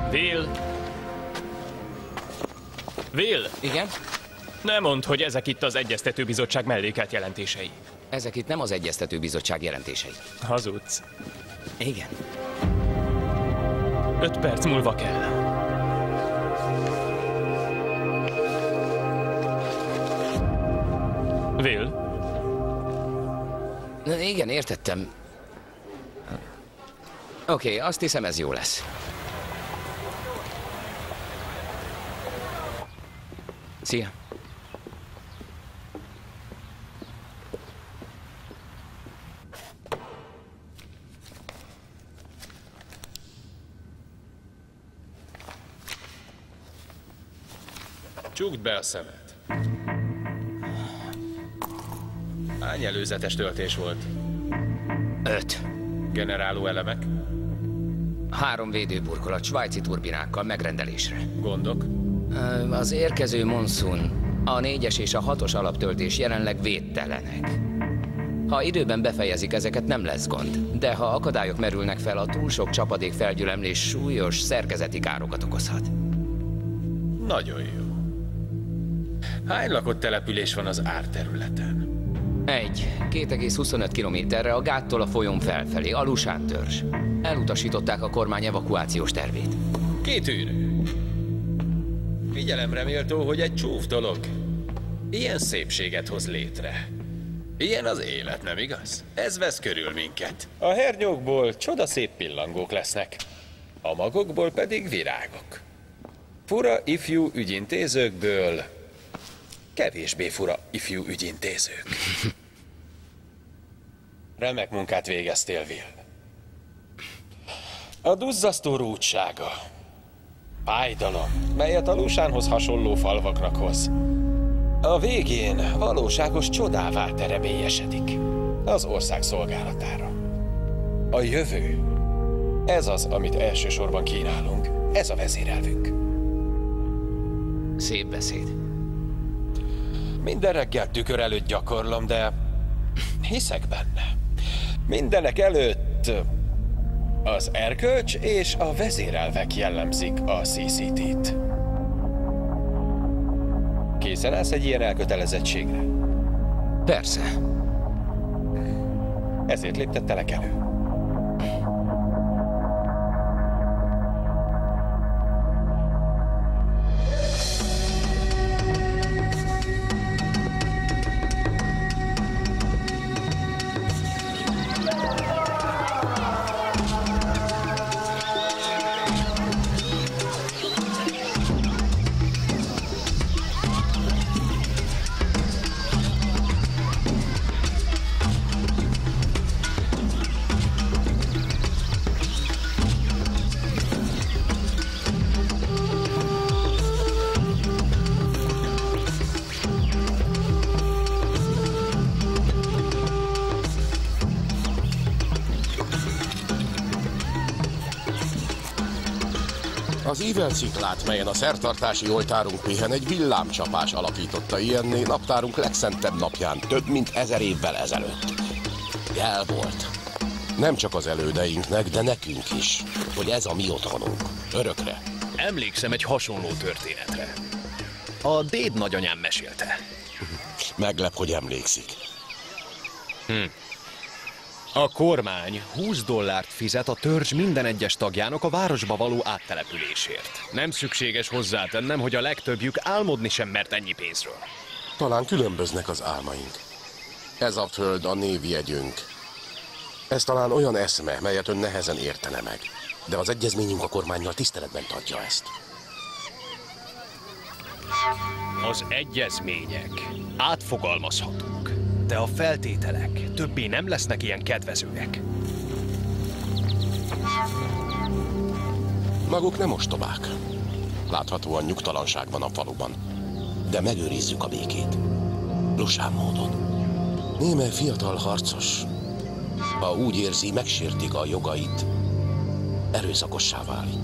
Will? Will? Igen? Ne mondd, hogy ezek itt az Egyeztetőbizottság mellékelt jelentései. Ezek itt nem az Egyeztetőbizottság jelentései. Hazudsz. Igen. 5 perc múlva kell. Will? Igen, értettem. Oké, azt hiszem, ez jó lesz. Szia. Csukd be a szemed. Hány előzetes töltés volt? 5. Generáló elemek? 3 védőburkolat svájci turbinákkal megrendelésre. Gondok? Az érkező monszun, a 4-es és a 6-os alaptöltés jelenleg védtelenek. Ha időben befejezik ezeket, nem lesz gond. De ha akadályok merülnek fel, a túl sok csapadék felgyülemlés súlyos szerkezeti károkat okozhat. Nagyon jó. Hány lakott település van az árterületen? 1. 2,25 kilométerre a gáttól a folyón felfelé, a Lusán törzs. Elutasították a kormány evakuációs tervét. Kitűnő. Figyelemre méltó, hogy egy csúf dolog ilyen szépséget hoz létre. Ilyen az élet, nem igaz? Ez vesz körül minket. A hernyókból csodaszép pillangók lesznek, a magokból pedig virágok. Fura ifjú ügyintézőkből kevésbé fura ifjú ügyintézők. Remek munkát végeztél, Will. A duzzasztó rúdsága, fájdalom, melyet a Lusánhoz hasonló falvaknak hoz, a végén valóságos csodává terebélyesedik az ország szolgálatára. A jövő, ez az, amit elsősorban kínálunk, ez a vezérelvünk. Szép beszéd. Minden reggel tükör előtt gyakorlom, de hiszek benne. Mindenek előtt az erkölcs és a vezérelvek jellemzik a CCT-t. Készen állsz egy ilyen elkötelezettségre? Persze. Ezért léptettelek elő. Az Ível-sziklát, melyen a szertartási oltárunk pihen, egy villámcsapás alakította ilyenné naptárunk legszentebb napján több mint 1000 évvel ezelőtt. Jel volt. Nem csak az elődeinknek, de nekünk is, hogy ez a mi otthonunk. Örökre. Emlékszem egy hasonló történetre. A déd nagyanyám mesélte. Meglep, hogy emlékszik. A kormány $20 fizet a törzs minden egyes tagjának a városba való áttelepülésért. Nem szükséges hozzátennem, hogy a legtöbbjük álmodni sem mert ennyi pénzről. Talán különböznek az álmaink. Ez a föld a névjegyünk. Ez talán olyan eszme, melyet ön nehezen értene meg. De az egyezményünk a kormánnyal tiszteletben tartja ezt. Az egyezmények átfogalmazhatók, de a feltételek többé nem lesznek ilyen kedvezőek. Maguk nem ostobák. Láthatóan nyugtalanság van a faluban. De megőrizzük a békét. Lusán módon. Némely fiatal harcos, ha úgy érzi, megsértik a jogait, erőszakossá válik.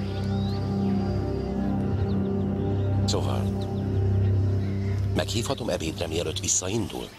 Szóval, meghívhatom ebédre, mielőtt visszaindul?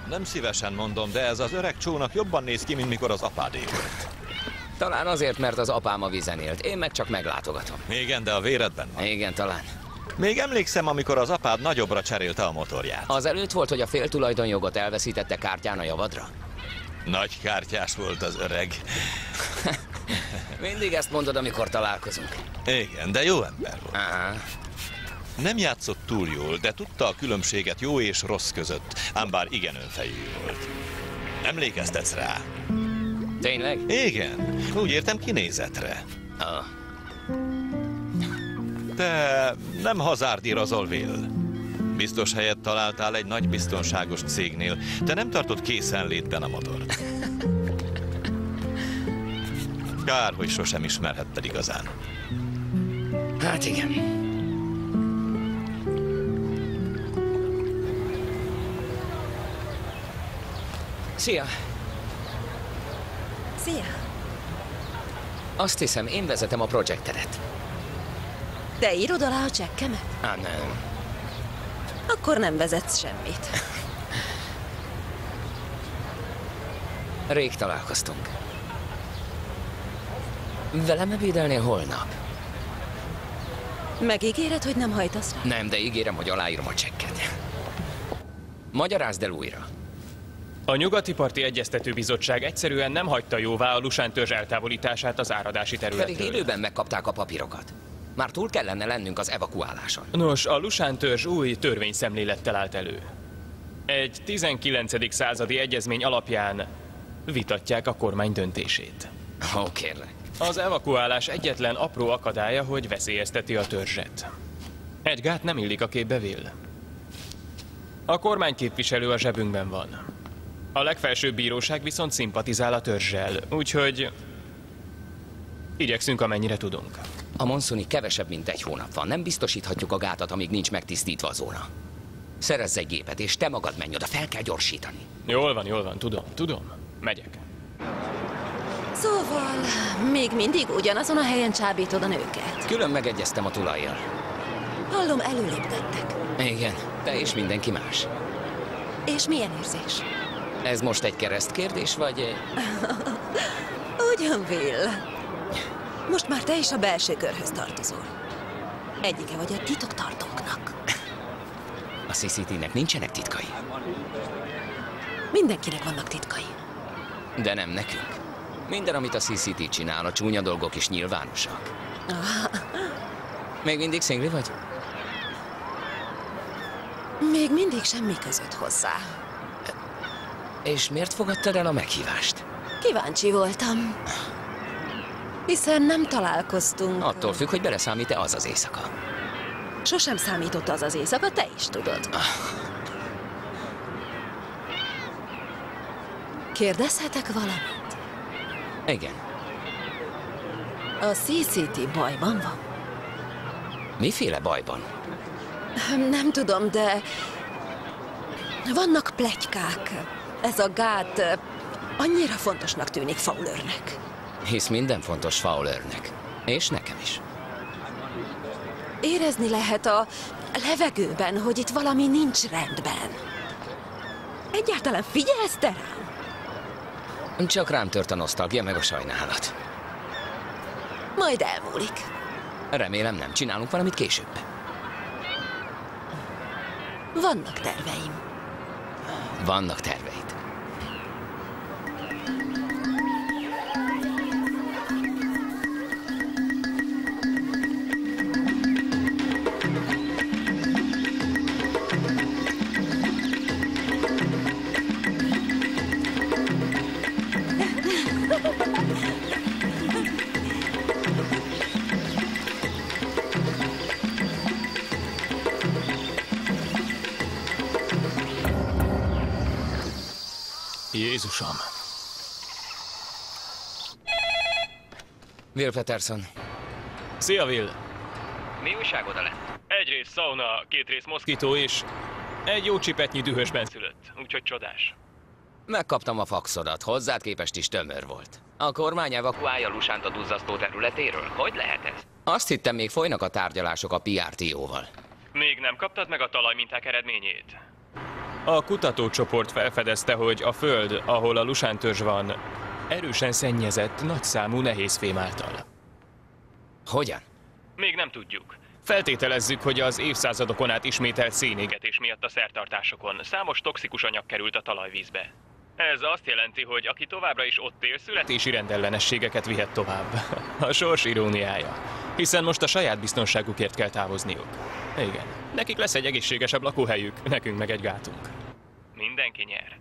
Nem szívesen mondom, de ez az öreg csónak jobban néz ki, mint mikor az apádé volt. Talán azért, mert az apám a vízen élt, én meg csak meglátogatom. Igen, de a véredben van. Igen, talán. Még emlékszem, amikor az apád nagyobbra cserélte a motorját. Az előtt volt, hogy a féltulajdonjogot elveszítette kártyán a javadra? Nagy kártyás volt az öreg. Mindig ezt mondod, amikor találkozunk. Igen, de jó ember volt. Aha. Nem játszott túl jól, de tudta a különbséget jó és rossz között, ám bár igen önfejű volt. Emlékeztetsz rá? Tényleg? Igen, úgy értem kinézetre. Ah. Te nem hazárdírozol, Will. Biztos helyet találtál egy nagy biztonságos cégnél. Te nem tartod készenlétben a motort. Kár, hogy sosem ismerhetted igazán. Hát igen. Szia! Szia! Azt hiszem, én vezetem a projekteret. Te írod alá a csekkemet? Nem. Akkor nem vezetsz semmit. Rég találkoztunk. Velem ebédelnél holnap? Megígéred, hogy nem hajtasz rá? Nem, de ígérem, hogy aláírom a csekket. Magyarázd el újra. A Nyugati Parti Egyeztetőbizottság egyszerűen nem hagyta jóvá a Lusán törzs eltávolítását az áradási területről. Pedig időben megkapták a papírokat. Már túl kellene lennünk az evakuáláson. Nos, a Lusán törzs új törvényszemlélettel állt elő. Egy 19. századi egyezmény alapján vitatják a kormány döntését. Ó, kérlek. Az evakuálás egyetlen apró akadálya, hogy veszélyezteti a törzset. Egy gát nem illik a képbe, Will. A kormányképviselő a zsebünkben van. A legfelsőbb bíróság viszont szimpatizál a törzsel, úgyhogy igyekszünk, amennyire tudunk. A monszuni kevesebb, mint egy hónap van. Nem biztosíthatjuk a gátat, amíg nincs megtisztítva a zóna. Szerezz egy gépet, és te magad menj oda, fel kell gyorsítani. Jól van, tudom. Megyek. Szóval, még mindig ugyanazon a helyen csábítod a nőket. Külön megegyeztem a tulajjal. Hallom, előléptettek. Igen, te és mindenki más. És milyen érzés? Ez most egy keresztkérdés, vagy... Ugyan, Will. Most már te is a belső körhöz tartozol. Egyike vagy a titoktartóknak. A CCT-nek nincsenek titkai. Mindenkinek vannak titkai. De nem nekünk. Minden, amit a CCT csinál, a csúnya dolgok is nyilvánosak. Még mindig szingli vagy? Még mindig semmi között hozzá. És miért fogadtad el a meghívást? Kíváncsi voltam. Hiszen nem találkoztunk. Attól függ, hogy beleszámít-e az az éjszaka. Sosem számított az az éjszaka, te is tudod. Kérdezhetek valamit? Igen. A CCT bajban van? Miféle bajban? Nem tudom, de vannak pletykák. Ez a gát annyira fontosnak tűnik Fowlernek. Hisz minden fontos Fowlernek. És nekem is. Érezni lehet a levegőben, hogy itt valami nincs rendben. Egyáltalán figyelsz te rám? Csak rám tört a nosztalgia meg a sajnálat. Majd elmúlik. Remélem nem. Csinálunk valamit később. Vannak terveim. Vannak terveid. Jézusom! Will Peterson. Szia, Will! Mi újság oda lett? Egy rész szauna, 2 rész moszkító és egy jó csipetnyi dühösben szülött, úgyhogy csodás. Megkaptam a faxodat, hozzád képest is tömör volt. A kormány evakuálja Lusánt a duzzasztó területéről? Hogy lehet ez? Azt hittem, még folynak a tárgyalások a PRTO-val. Még nem kaptad meg a talajminták eredményét? A kutatócsoport felfedezte, hogy a föld, ahol a Lusán törzs van, erősen szennyezett nagyszámú nehézfém által. Hogyan? Még nem tudjuk. Feltételezzük, hogy az évszázadokon át ismételt szénégetés miatt a szertartásokon számos toxikus anyag került a talajvízbe. Ez azt jelenti, hogy aki továbbra is ott él, születési rendellenességeket vihet tovább. A sors iróniája. Hiszen most a saját biztonságukért kell távozniuk. Igen. Nekik lesz egy egészségesebb lakóhelyük, nekünk meg egy gátunk. Mindenki nyer.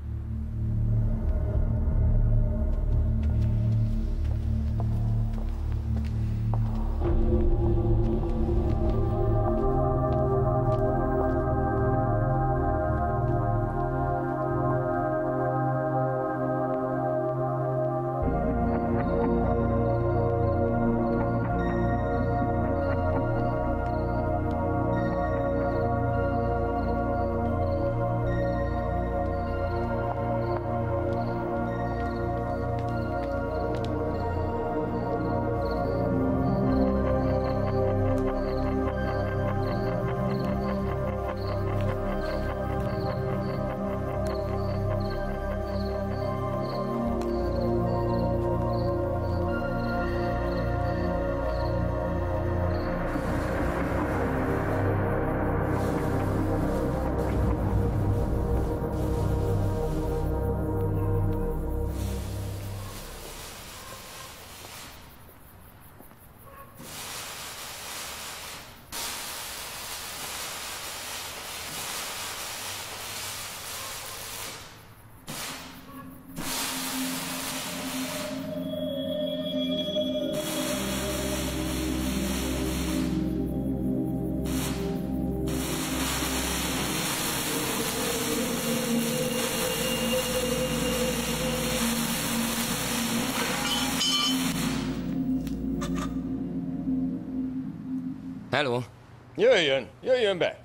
Hello? Jöjjön be!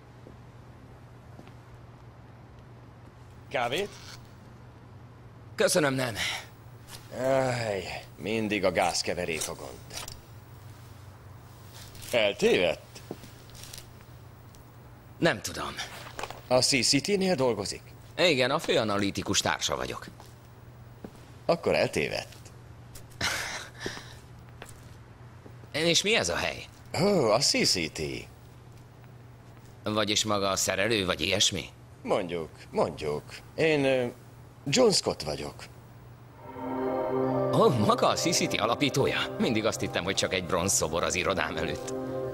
Kávét? Köszönöm, nem. Mindig a gázkeverék a gond. Eltévedt? Nem tudom. A CCT-nél dolgozik? Igen, a főanalitikus társa vagyok. Akkor eltévedt. És mi ez a hely? A CCT. Vagyis maga a szerelő, vagy ilyesmi? Mondjuk. Én John Scott vagyok. Maga a CCT alapítója? Mindig azt hittem, hogy csak egy bronzszobor az irodám előtt.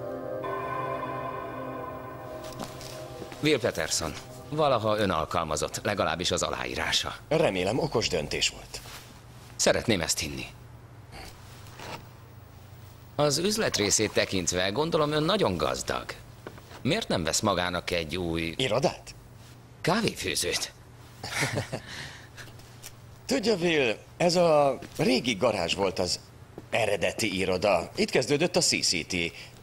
Will Peterson. Valaha ön alkalmazott, legalábbis az aláírása. Remélem okos döntés volt. Szeretném ezt hinni. Az üzlet részét tekintve gondolom ön nagyon gazdag. Miért nem vesz magának egy új... Irodát? Kávéfőzőt? Tudja, Will, ez a régi garázs volt az eredeti iroda. Itt kezdődött a CCT.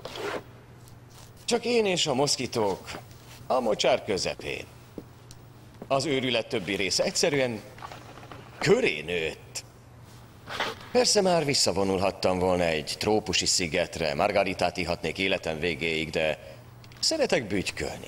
Csak én és a moszkitók a mocsár közepén. Az őrület többi része egyszerűen köré nőtt. Persze már visszavonulhattam volna egy trópusi szigetre, margaritát ihatnék életem végéig, de szeretek bütykölni.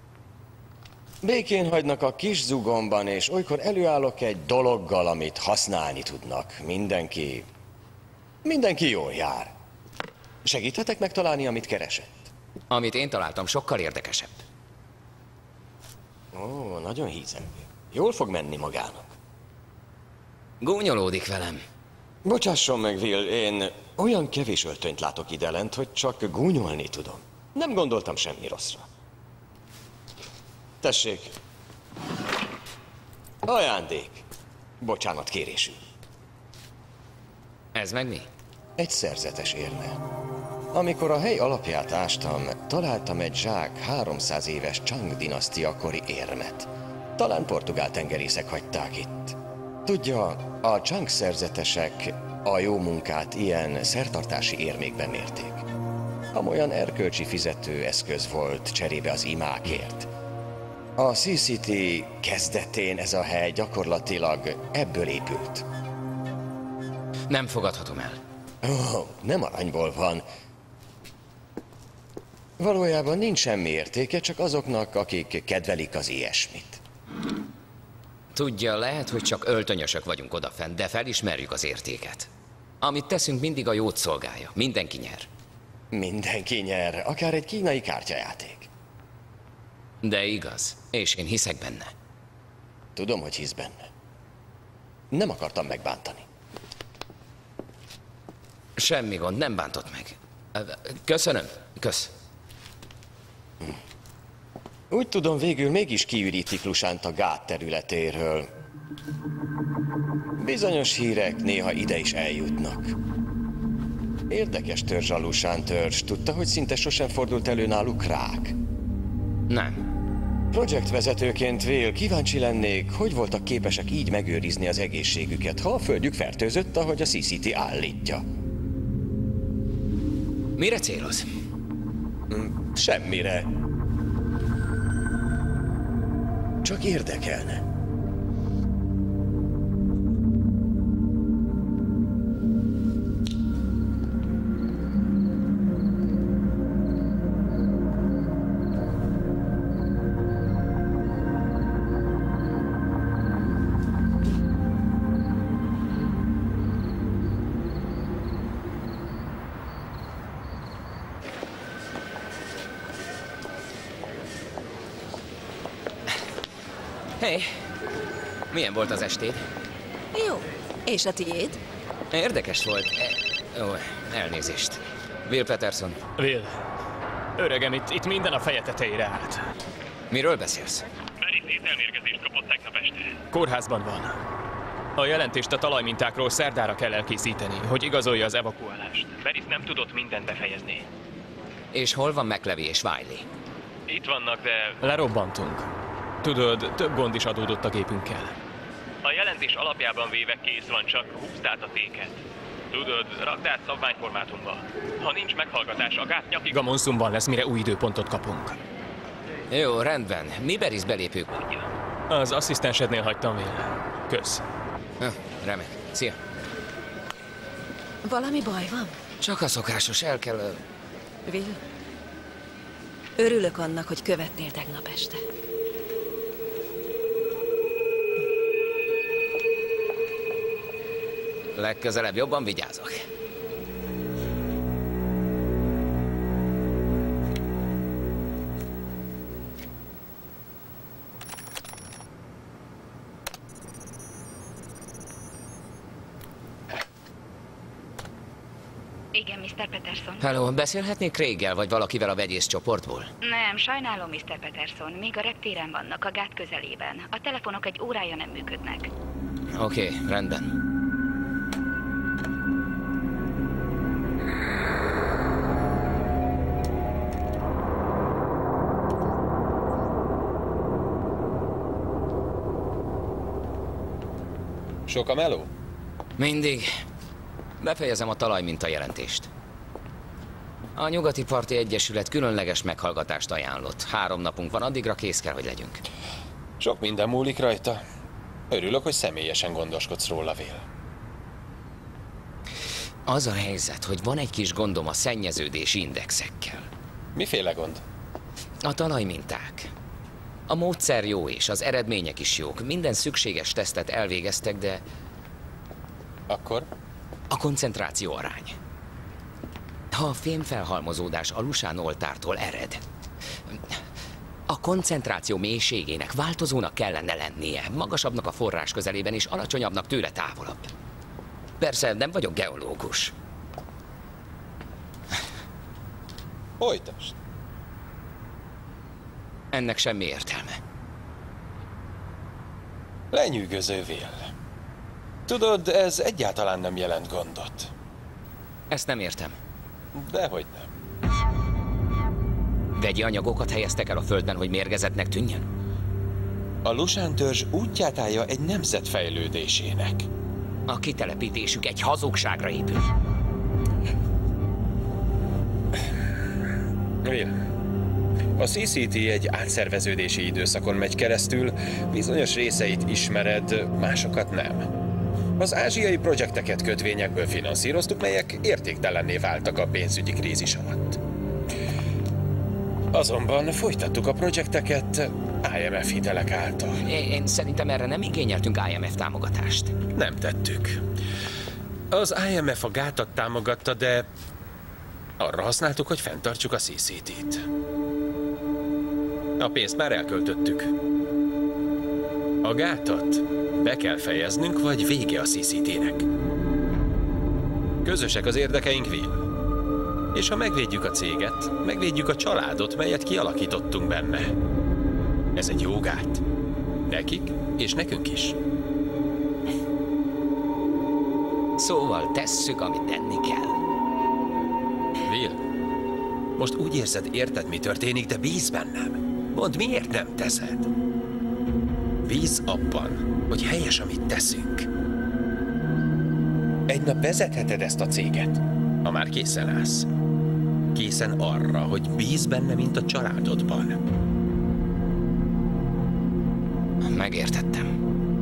Békén hagynak a kis zugomban, és olykor előállok egy dologgal, amit használni tudnak. Mindenki jól jár. Segíthetek megtalálni, amit keresett? Amit én találtam, sokkal érdekesebb. Ó, nagyon hízelgő. Jól fog menni magának. Gúnyolódik velem. Bocsásson meg, Will, én olyan kevés öltönyt látok idellent, hogy csak gúnyolni tudom. Nem gondoltam semmi rosszra. Tessék. Ajándék. Bocsánat kérésű. Ez meg mi? Egy szerzetes érme. Amikor a hely alapját ástam, találtam egy zsák 300 éves Chang dinasztia kori érmet. Talán portugál tengerészek hagyták itt. Tudja, a Chang szerzetesek a jó munkát ilyen szertartási érmékben mérték. Amolyan erkölcsi fizető eszköz volt cserébe az imákért. A CCT kezdetén ez a hely gyakorlatilag ebből épült. Nem fogadhatom el. Nem aranyból van. Valójában nincs semmi értéke, csak azoknak, akik kedvelik az ilyesmit. Tudja, lehet, hogy csak öltönyösök vagyunk odafent, de felismerjük az értéket. Amit teszünk, mindig a jót szolgálja. Mindenki nyer. Mindenki nyer, akár egy kínai kártyajáték. De igaz, és én hiszek benne. Tudom, hogy hisz benne. Nem akartam megbántani. Semmi gond, nem bántott meg. Köszönöm. Kösz. Úgy tudom, végül mégis kiürítik Lusánt a gát területéről. Bizonyos hírek néha ide is eljutnak. Érdekes törzs a Lusán törzs. Tudta, hogy szinte sosem fordult elő náluk rák? Nem. Projektvezetőként, Will, kíváncsi lennék, hogy voltak képesek így megőrizni az egészségüket, ha a földjük fertőzött, ahogy a CCT állítja. Mire céloz? Semmire. Csak érdekelne. Hé, milyen volt az estéd? Jó. És a tiéd? Érdekes volt. Ó, elnézést. Will Peterson. Will, öregem, itt minden a feje tetejére állt. Miről beszélsz? Barry szételmérgezést kapott tegnap este. Kórházban van. A jelentést a talajmintákról szerdára kell elkészíteni, hogy igazolja az evakuálást. Barry nem tudott mindent befejezni. És hol van McLevy és Wiley? Itt vannak, de... Lerobbantunk. Tudod, több gond is adódott a gépünkkel. A jelentés alapjában véve kész van, csak húzd át a téket. Tudod, rakd át szabványformátumba. Ha nincs meghallgatás, a gát nyakig a monszumban lesz, mire új időpontot kapunk. Jó, rendben. Mi Barry's belépők? Az asszisztensednél hagytam Will. Kösz. Remek. Szia. Valami baj van? Csak a szokásos, el kell... Will? Örülök annak, hogy követtél tegnap este. Legközelebb jobban vigyázok. Igen, Mr. Peterson. Hello, beszélhetnék Craig-gel vagy valakivel a vegyész csoportból? Nem, sajnálom, Mr. Peterson. Még a reptéren vannak, a gát közelében. A telefonok egy órája nem működnek. Oké, rendben. Sok a meló? Mindig. Befejezem a talajminta jelentést. A Nyugati Parti Egyesület különleges meghallgatást ajánlott. 3 napunk van, addigra kész kell, hogy legyünk. Sok minden múlik rajta. Örülök, hogy személyesen gondoskodsz róla, Will. Az a helyzet, hogy van egy kis gondom a szennyeződési indexekkel. Miféle gond? A talajminták. A módszer jó és az eredmények is jók. Minden szükséges tesztet elvégeztek, de... Akkor? A koncentráció arány. Ha a fémfelhalmozódás a Lusán oltártól ered, a koncentráció mélységének változónak kellene lennie, magasabbnak a forrás közelében és alacsonyabbnak tőle távolabb. Persze nem vagyok geológus. Folytasd. Ennek semmi értelme. Lenyűgöző, Will. Tudod, ez egyáltalán nem jelent gondot. Ezt nem értem. Dehogy nem. Vegyi anyagokat helyeztek el a földben, hogy mérgezetnek tűnjön? A Lusán törzs útját állja egy nemzet fejlődésének. A kitelepítésük egy hazugságra épül. Will, a CCT egy átszerveződési időszakon megy keresztül, bizonyos részeit ismered, másokat nem. Az ázsiai projekteket kötvényekből finanszíroztuk, melyek értéktelenné váltak a pénzügyi krízis alatt. Azonban folytattuk a projekteket IMF hitelek által. Én szerintem erre nem igényeltünk IMF támogatást. Nem tettük. Az IMF a gátat támogatta, de arra használtuk, hogy fenntartsuk a CCT-t. A pénzt már elköltöttük. A gátat be kell fejeznünk, vagy vége a CCT-nek. Közösek az érdekeink, Will. És ha megvédjük a céget, megvédjük a családot, melyet kialakítottunk benne. Ez egy jó gát. Nekik és nekünk is. Szóval tesszük, amit tenni kell. Will, most úgy érzed, érted, mi történik, de bíz bennem. Mondd, miért nem teszed? Bíz abban, hogy helyes, amit teszünk. Egy nap vezetheted ezt a céget, ha már készen állsz. Készen arra, hogy bíz benne, mint a családodban. Megértettem.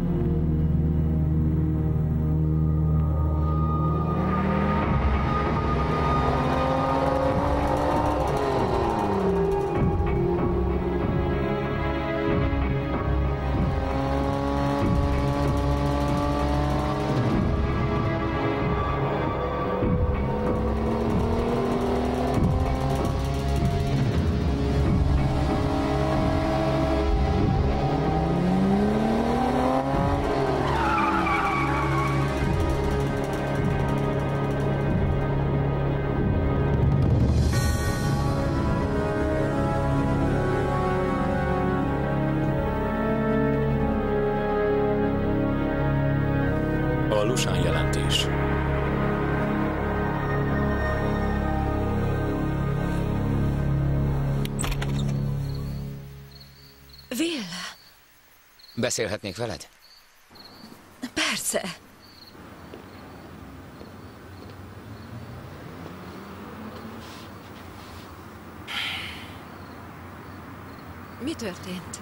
A Lushan jelentés. Will, Beszélhetnék veled? persze. Mi történt?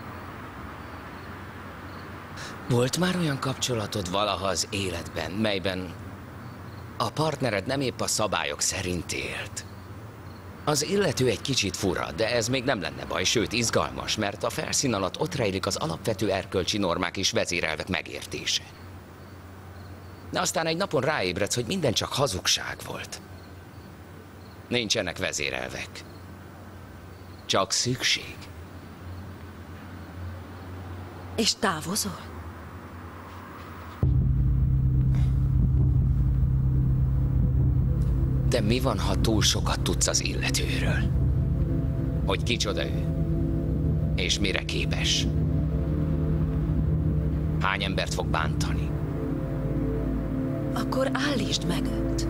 Volt már olyan kapcsolatod valaha az életben, melyben a partnered nem épp a szabályok szerint élt? Az illető egy kicsit fura, de ez még nem lenne baj, sőt izgalmas, mert a felszín alatt ott rejlik az alapvető erkölcsi normák és vezérelvek megértése. De aztán egy napon ráébredsz, hogy minden csak hazugság volt. Nincsenek vezérelvek. Csak szükség. És távozol? De mi van, ha túl sokat tudsz az illetőről? Hogy kicsoda ő? És mire képes? Hány embert fog bántani? Akkor állítsd meg őt.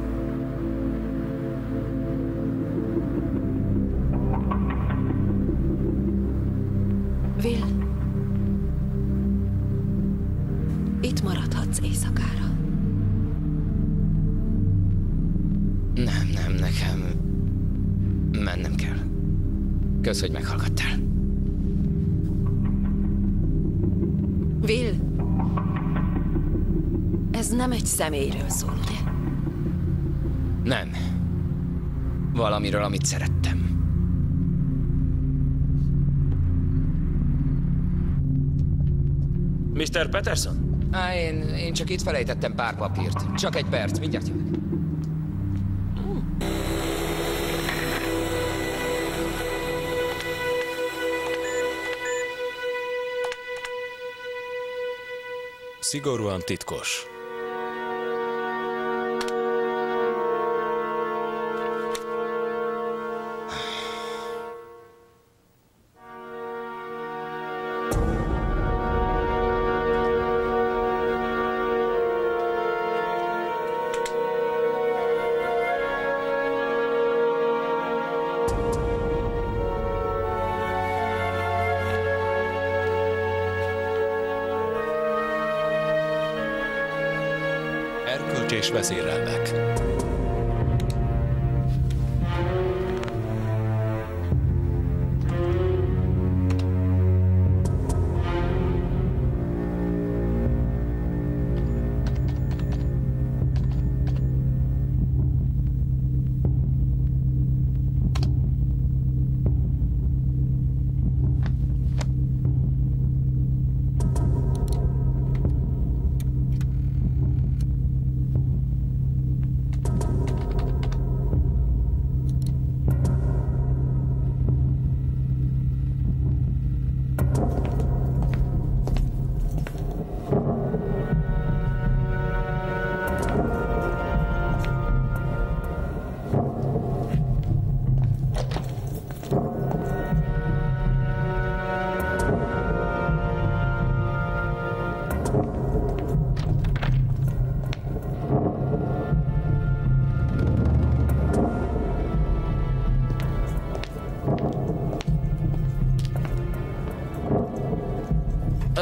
Will, itt maradhatsz éjszakára. Nem, nekem mennem kell. Kösz, hogy meghallgattál. Will, ez nem egy személyről szól, ugye? Nem. Valamiről, amit szerettem. Mr. Peterson? Én csak itt felejtettem pár papírt. Csak egy perc, mindjárt jövök. Szigorúan titkos. Erkölcs és vezérelvek.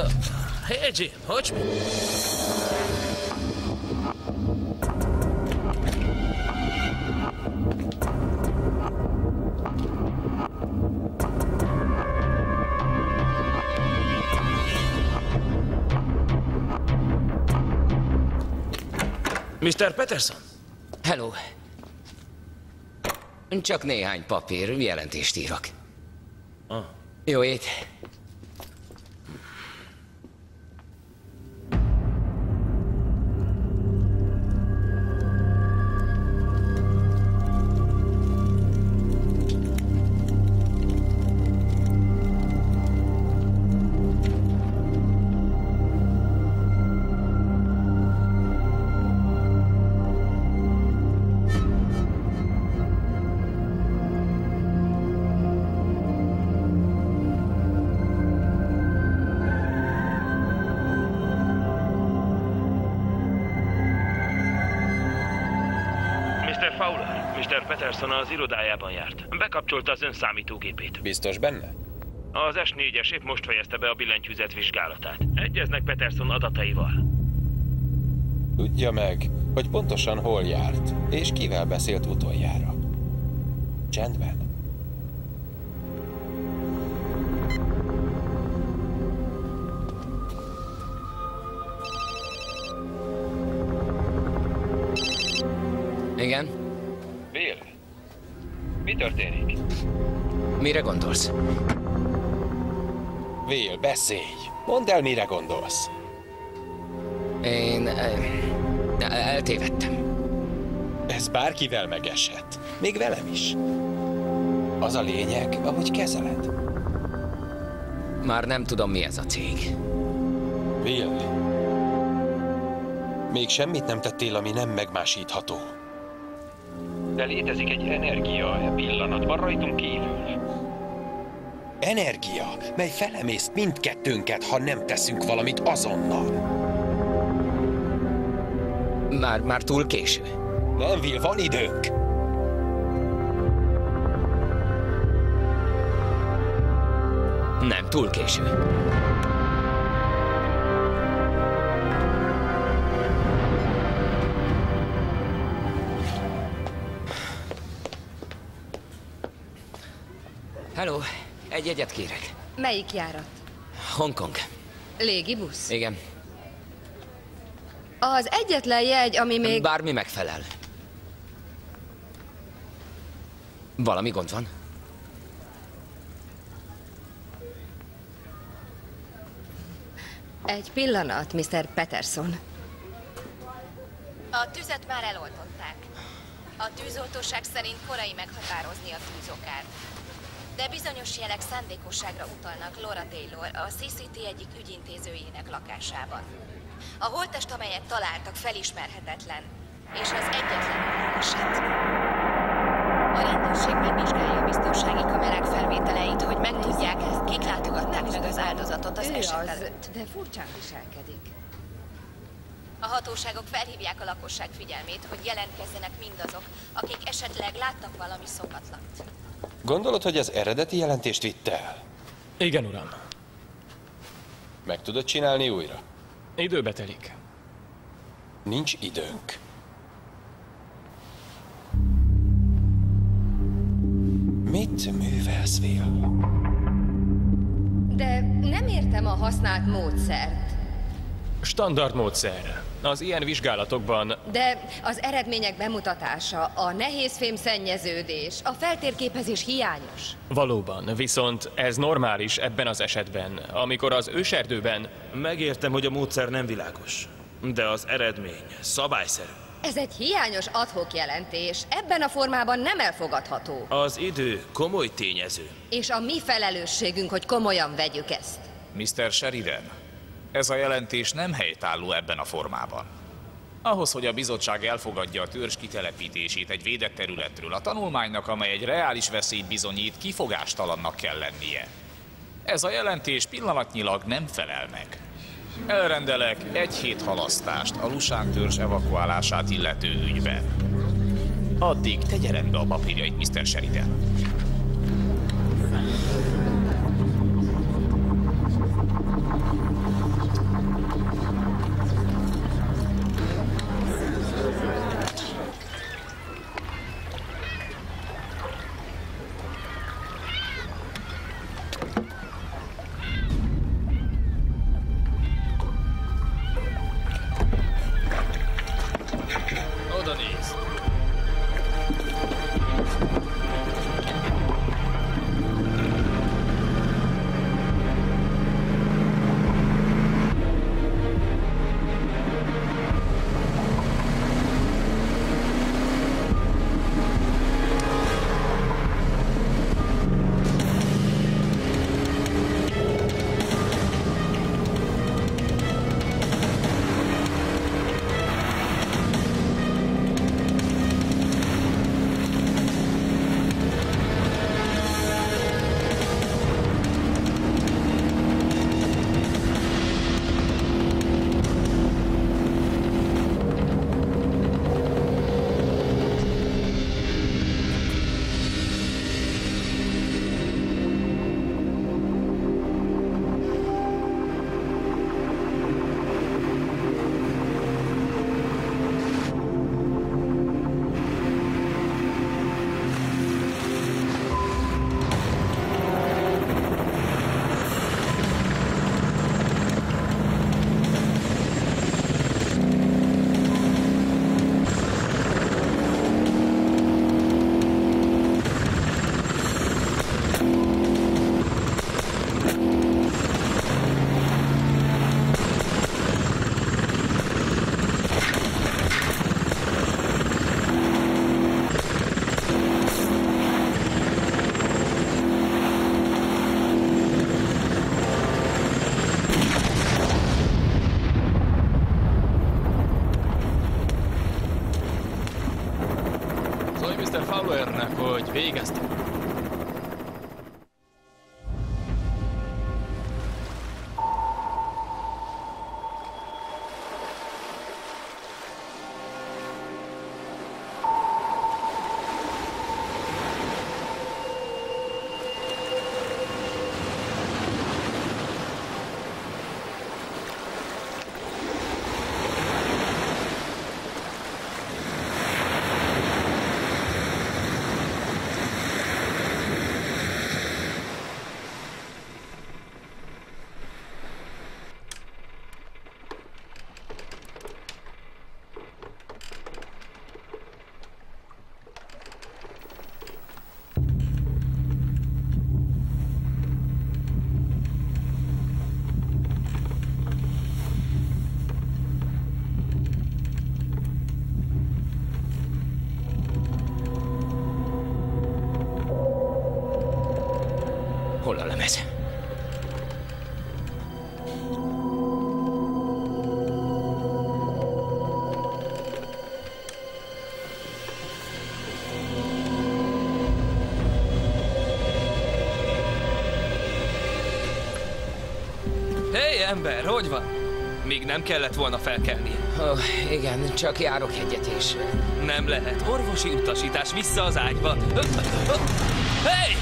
Hey Jim, hogy mi? Mr. Peterson? Hello. Csak néhány papír, jelentést írok. Jó ét. Mr. Peterson az irodájában járt. Bekapcsolta az ön számítógépét. Biztos benne? Az S4-es épp most fejezte be a billentyűzet vizsgálatát. Egyeznek Peterson adataival. Tudja meg, hogy pontosan hol járt, és kivel beszélt utoljára. Csendben. Igen? Bill, mi történik? Mire gondolsz? Bill, beszélj! Mondd el, mire gondolsz. Én eltévedtem. Ez bárkivel megesett. Még velem is. Az a lényeg, ahogy kezeled. Már nem tudom, mi ez a cég. Bill, még semmit nem tettél, ami nem megmásítható. De létezik egy energia e pillanatban rajtunk kívül. Energia, mely felemészt mindkettőnket, ha nem teszünk valamit azonnal. Már túl késő. Nem, Will, van időnk. Nem túl késő. Hello, egy jegyet kérek. Melyik járat? Hongkong. Légibusz? Igen. Az egyetlen jegy, ami még... Bármi megfelel. Valami gond van? Egy pillanat, Mr. Peterson. A tüzet már eloltották. A tűzoltóság szerint korai meghatározni a tűzokát. De bizonyos jelek szándékosságra utalnak Laura Taylor, a CCT egyik ügyintézőjének lakásában. A holttest, amelyet találtak, felismerhetetlen, és az egyetlen eset. A rendőrség megvizsgálja a biztonsági kamerák felvételeit, hogy megtudják, kik látogatták meg az áldozatot az eset előtt. De furcsán viselkedik. A hatóságok felhívják a lakosság figyelmét, hogy jelentkezzenek mindazok, akik esetleg láttak valami szokatlant. Gondolod, hogy az eredeti jelentést vitt el? Igen, uram. Meg tudod csinálni újra? Időbe telik. Nincs időnk. Mit művelsz, Will? De nem értem a használt módszert. Standard módszer. Az ilyen vizsgálatokban... De az eredmények bemutatása, a nehézfém szennyeződés, a feltérképezés hiányos. Valóban, viszont ez normális ebben az esetben, amikor az őserdőben... Megértem, hogy a módszer nem világos, de az eredmény szabályszerű. Ez egy hiányos ad-hoc jelentés, ebben a formában nem elfogadható. Az idő komoly tényező. És a mi felelősségünk, hogy komolyan vegyük ezt. Mr. Sheridan, ez a jelentés nem helytálló ebben a formában. Ahhoz, hogy a bizottság elfogadja a törzs kitelepítését egy védett területről, a tanulmánynak, amely egy reális veszélyt bizonyít, kifogástalannak kell lennie. Ez a jelentés pillanatnyilag nem felel meg. Elrendelek 1 hét halasztást a Lushan törzs evakuálását illető ügyben. Addig tegye rendbe a papírjait, Mr. Sheridan. vagy, végeztem. Hol a lemez? Hé, ember, hogy van? Még nem kellett volna felkelnie. Igen, csak járok egyet is. Nem lehet. Orvosi utasítás, vissza az ágyba. Hé!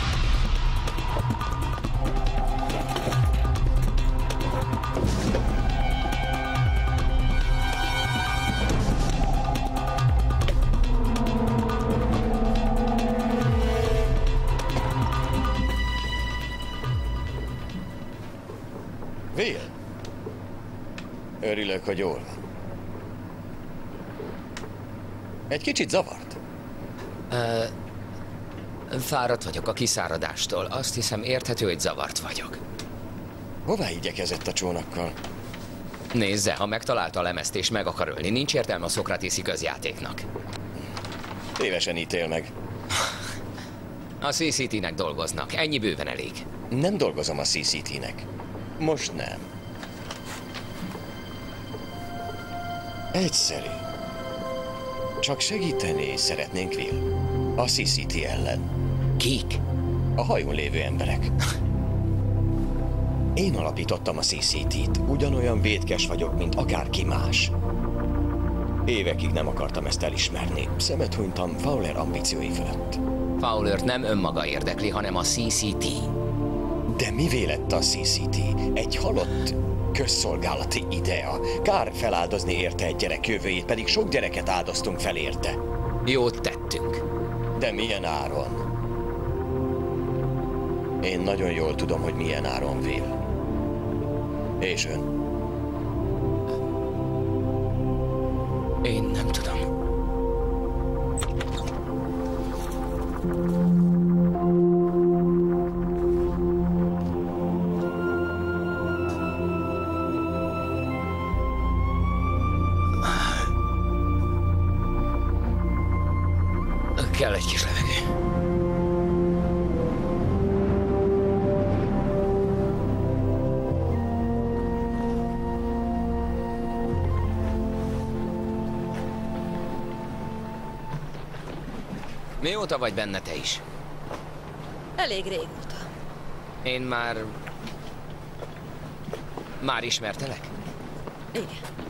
Will? Örülök, hogy jól van. Egy kicsit zavart? Fáradt vagyok a kiszáradástól. Azt hiszem érthető, hogy zavart vagyok. Hová igyekezett a csónakkal? Nézze, ha megtalálta a lemezt és meg akar ölni, nincs értelme a szokratészi közjátéknak. Tévesen ítél meg. A CCT-nek dolgoznak. Ennyi bőven elég. Nem dolgozom a CCT-nek. Most nem. Egyszerű. Csak segíteni szeretnénk, Will. A CCT ellen. Kik? A hajón lévő emberek. Én alapítottam a CCT-t. Ugyanolyan vétkes vagyok, mint akárki más. Évekig nem akartam ezt elismerni. Szemet hunytam Fowler ambíciói fölött. Fowlert nem önmaga érdekli, hanem a CCT. De mivé lett a CCT? Egy halott közszolgálati idea. Kár feláldozni érte egy gyerek jövőjét, pedig sok gyereket áldoztunk fel érte. Jót tettünk. De milyen áron? Én nagyon jól tudom, hogy milyen áron, Will. És ön? Én nem tudom. Kell egy kis levegő. Mióta vagy benne te is? Elég régóta. Én már ismertelek? Igen.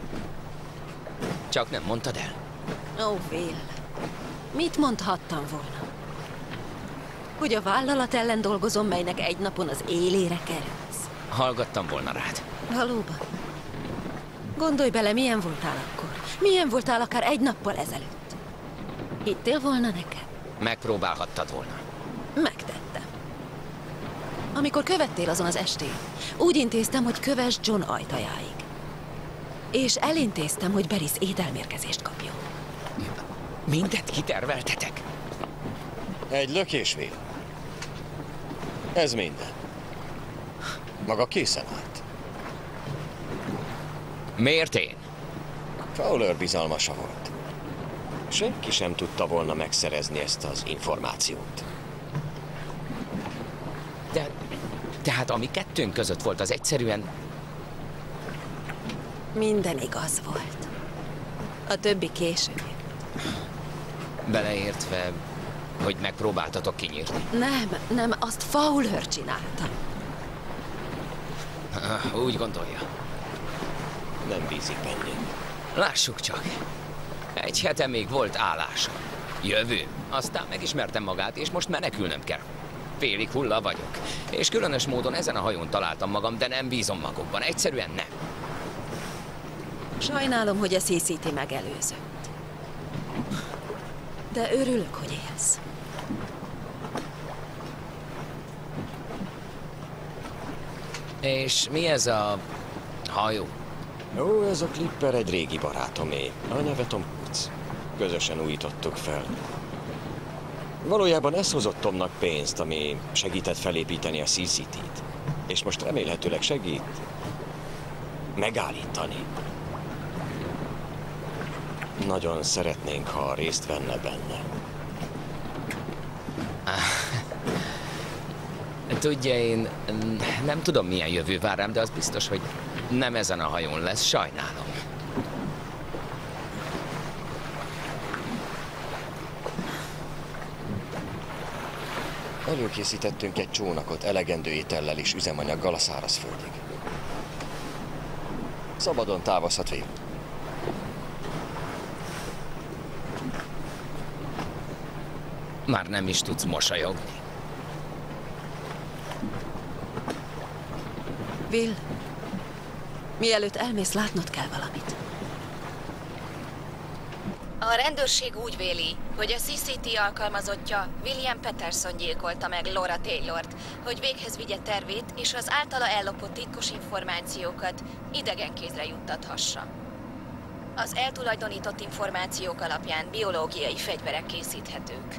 Csak nem mondtad el. Ó, Will. Mit mondhattam volna? Hogy a vállalat ellen dolgozom, melynek egy napon az élére kerülsz. Hallgattam volna rád. Valóban. Gondolj bele, milyen voltál akkor. Milyen voltál akár egy nappal ezelőtt. Hittél volna nekem? Megpróbálhattad volna. Megtettem. Amikor követtél azon az estén, úgy intéztem, hogy kövess John ajtajáig. És elintéztem, hogy Beris ételmérkezést kapjon. Mindent kiterveltetek? Egy lökés, Will. Ez minden. Maga készen állt. Miért én? Fowler bizalmasa volt. Senki sem tudta volna megszerezni ezt az információt. De tehát ami kettőnk között volt, az egyszerűen... Minden igaz volt. A többi később. Beleértve hogy megpróbáltatok kinyírni? Nem, azt Fowler csinálta. Úgy gondolja. Nem bízik bennünk. Lássuk csak. Egy hete még volt állása. Jövő. Aztán megismertem magát, és most menekülnöm kell. Félig hulla vagyok. És különös módon ezen a hajón találtam magam, de nem bízom magukban. Egyszerűen nem. Sajnálom, hogy a CCT megelőzött. De örülök, hogy élsz. És mi ez a hajó? Ó, ez a Clipper egy régi barátomé. A neve Tom Cruise. Közösen újítottuk fel. Valójában ez hozott Tomnak pénzt, ami segített felépíteni a CCT-t. És most remélhetőleg segít megállítani. Nagyon szeretnénk, ha részt venne benne. Tudja, én nem tudom, milyen jövő vár rám, de az biztos, hogy nem ezen a hajón lesz. Sajnálom. Előkészítettünk egy csónakot elegendő étellel és üzemanyaggal a szárazföldig. Szabadon távozhat végül. Már nem is tudsz mosolyogni. Will, mielőtt elmész, látnod kell valamit. A rendőrség úgy véli, hogy a CCT alkalmazottja William Peterson gyilkolta meg Laura Taylort, hogy véghez vigye tervét és az általa ellopott titkos információkat idegen kézre juttathassa. Az eltulajdonított információk alapján biológiai fegyverek készíthetők.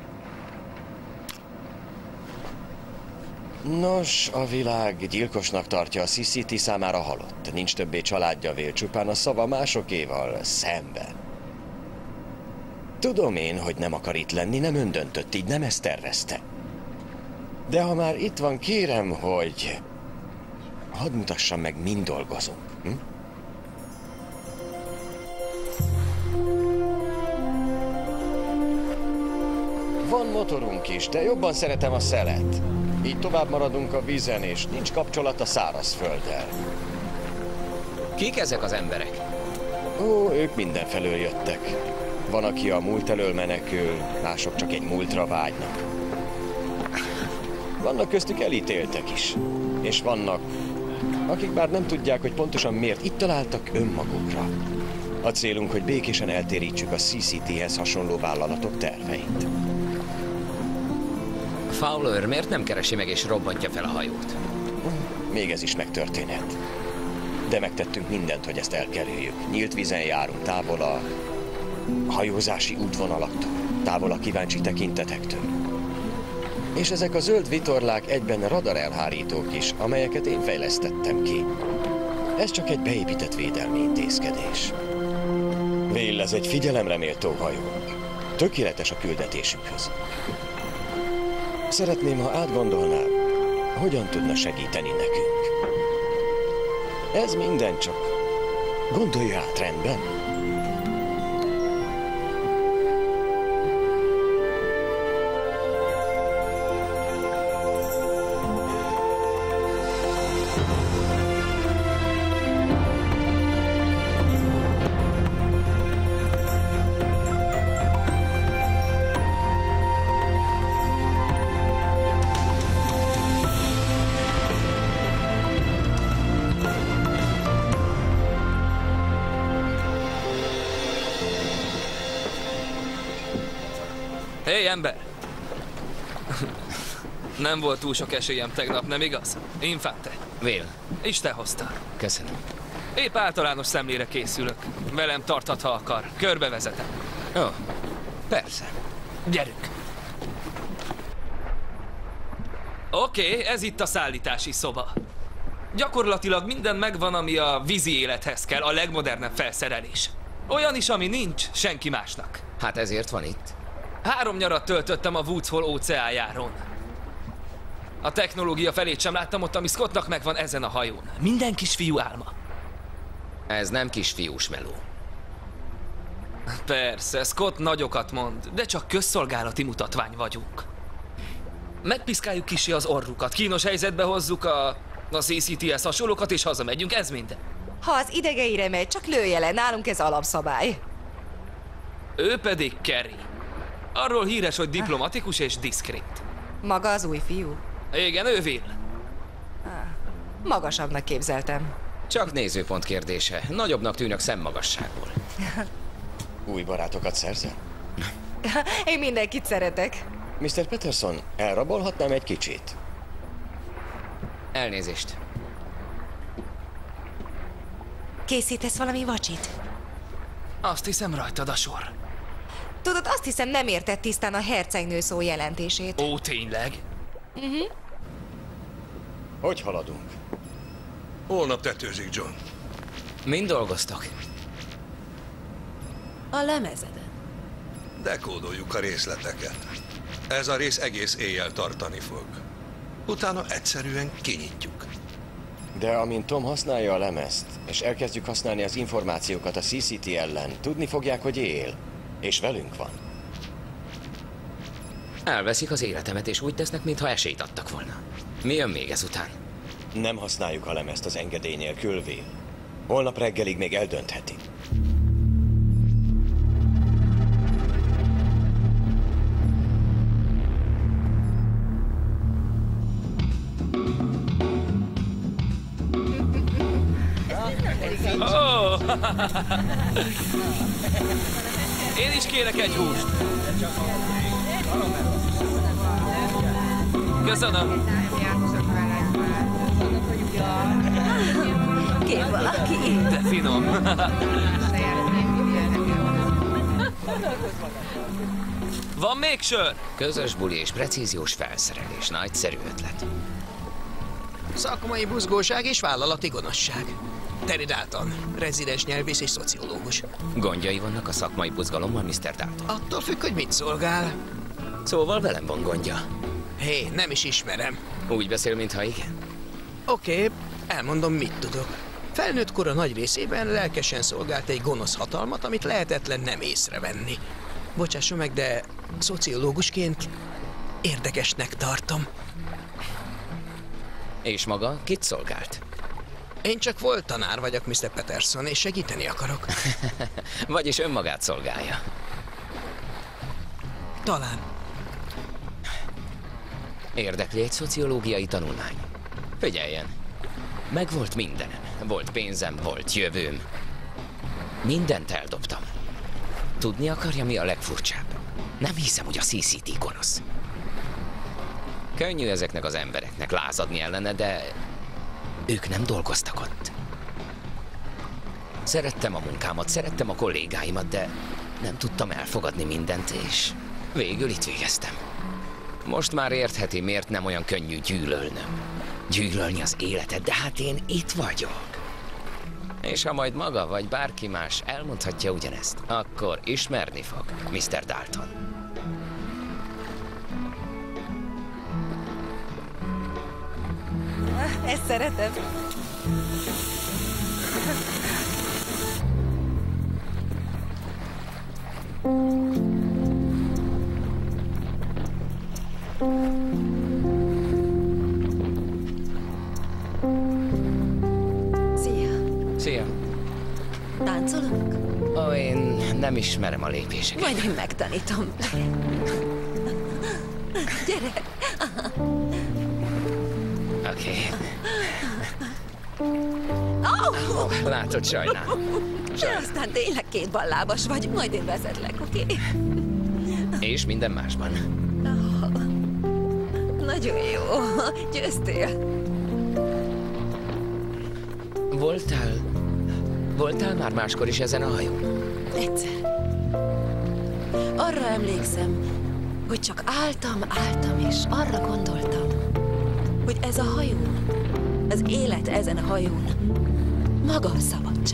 Nos, a világ gyilkosnak tartja a CCT számára halott. Nincs többé családja, Will, csupán a szava másokéval szemben. Tudom én, hogy nem akar itt lenni, nem öndöntött, így nem ezt tervezte. De ha már itt van, kérem, hogy hadd mutassam meg, mind dolgozunk. Hm? Van motorunk is, de jobban szeretem a szelet. Így tovább maradunk a vízen, és nincs kapcsolat a szárazfölddel. Kik ezek az emberek? Ó, ők mindenfelől jöttek. Van, aki a múlt elől menekül, mások csak egy múltra vágynak. Vannak köztük elítéltek is. És vannak, akik már nem tudják, hogy pontosan miért itt találtak önmagukra. A célunk, hogy békésen eltérítsük a CCT-hez hasonló vállalatok terveit. Fowler miért nem keresi meg és robbantja fel a hajót? Még ez is megtörténhet. De megtettünk mindent, hogy ezt elkerüljük. Nyílt vízen járunk, távol a hajózási útvonalaktól, távol a kíváncsi tekintetektől. És ezek a zöld vitorlák egyben radarelhárítók is, amelyeket én fejlesztettem ki. Ez csak egy beépített védelmi intézkedés. Will, ez egy figyelemre méltó hajó. Tökéletes a küldetésünkhöz. Szeretném, ha átgondolnám, hogyan tudna segíteni nekünk. Ez minden, csak gondolja át, rendben? Hé, ember! Nem volt túl sok esélyem tegnap, nem igaz? Infante. Will. Isten hozta. Köszönöm. Épp általános szemlére készülök. Velem tarthat, ha akar. Körbevezetem. Ó, persze. Gyerünk. Oké, ez itt a szállítási szoba. Gyakorlatilag minden megvan, ami a vízi élethez kell, a legmodernebb felszerelés. Olyan is, ami nincs senki másnak. Hát ezért van itt. 3 nyarat töltöttem a Woods Hole óceánjáron. A technológia felét sem láttam ott, ami Scottnak megvan ezen a hajón. Minden kisfiú álma. Ez nem kisfiús meló. Persze, Scott nagyokat mond, de csak közszolgálati mutatvány vagyunk. Megpiszkáljuk kissé az orrukat, kínos helyzetbe hozzuk a CCTS hasonlókat, és hazamegyünk, ez minden. Ha az idegeire megy, csak lője le, nálunk ez alapszabály. Ő pedig Kerry. Arról híres, hogy diplomatikus és diszkrét. Maga az új fiú? Igen, ő Will. Magasabbnak képzeltem. Csak nézőpont kérdése. Nagyobbnak tűnök szemmagasságból. Új barátokat szerzel? Én mindenkit szeretek. Mr. Peterson, elrabolhatnám egy kicsit? Elnézést. Készítesz valami vacsit? Azt hiszem, rajtad a sor. Tudod, azt hiszem, nem érted tisztán a hercegnő szó jelentését. Ó, tényleg? Hogy haladunk? Holnap tetőzik, John. Mind dolgoztok? A lemezeden. Dekódoljuk a részleteket. Ez a rész egész éjjel tartani fog. Utána egyszerűen kinyitjuk. De amint Tom használja a lemezt, és elkezdjük használni az információkat a CCT ellen, tudni fogják, hogy él. És velünk van. Elveszik az életemet, és úgy tesznek, mintha esélyt adtak volna. Mi jön még ezután? Nem használjuk a lemezt az engedély nélkül, Will. Holnap reggelig még eldöntheti. Oh. Én is kérek egy húst. Köszönöm. Kér valaki? De finom. Van még sör? Közös buli és precíziós felszerelés. Nagyszerű ötlet. Szakmai buzgóság és vállalati gonoszság. Terry Dalton, rezidens nyelvész és szociológus. Gondjai vannak a szakmai buzgalommal, Mr. Dalton? Attól függ, hogy mit szolgál. Szóval velem van gondja. Hé, nem is ismerem. Úgy beszél, mintha igen. Oké, elmondom, mit tudok. Felnőtt kora nagy részében lelkesen szolgált egy gonosz hatalmat, amit lehetetlen nem észrevenni. Bocsásson meg, de szociológusként érdekesnek tartom. És maga kit szolgált? Én csak volt tanár vagyok, Mr. Peterson, és segíteni akarok. Vagyis önmagát szolgálja. Talán. Érdekli egy szociológiai tanulmány? Figyeljen, megvolt mindenem. Volt pénzem, volt jövőm. Mindent eldobtam. Tudni akarja, mi a legfurcsább? Nem hiszem, hogy a CCT gonosz. Könnyű ezeknek az embereknek lázadni ellene, de ők nem dolgoztak ott. Szerettem a munkámat, szerettem a kollégáimat, de nem tudtam elfogadni mindent, és végül itt végeztem. Most már értheti, miért nem olyan könnyű gyűlölnöm. Gyűlölni az életet, de hát én itt vagyok. És ha majd maga vagy bárki más elmondhatja ugyanezt, akkor ismerni fog, Mr. Dalton. Ezt szeretem. Szia. Szia. Táncolunk? Ó, én nem ismerem a lépéseket. Majd én megtanítom. Gyere! Oké. Oh! Látod, sajnálom. De aztán tényleg két ballábas vagy, majd én vezetlek, oké? És minden másban. Oh, nagyon jó. Győztél. Voltál már máskor is ezen a hajón? Egyszer. Arra emlékszem, hogy csak álltam, és arra gondoltam, hogy ez a hajó, az élet ezen a hajón maga a szabadság.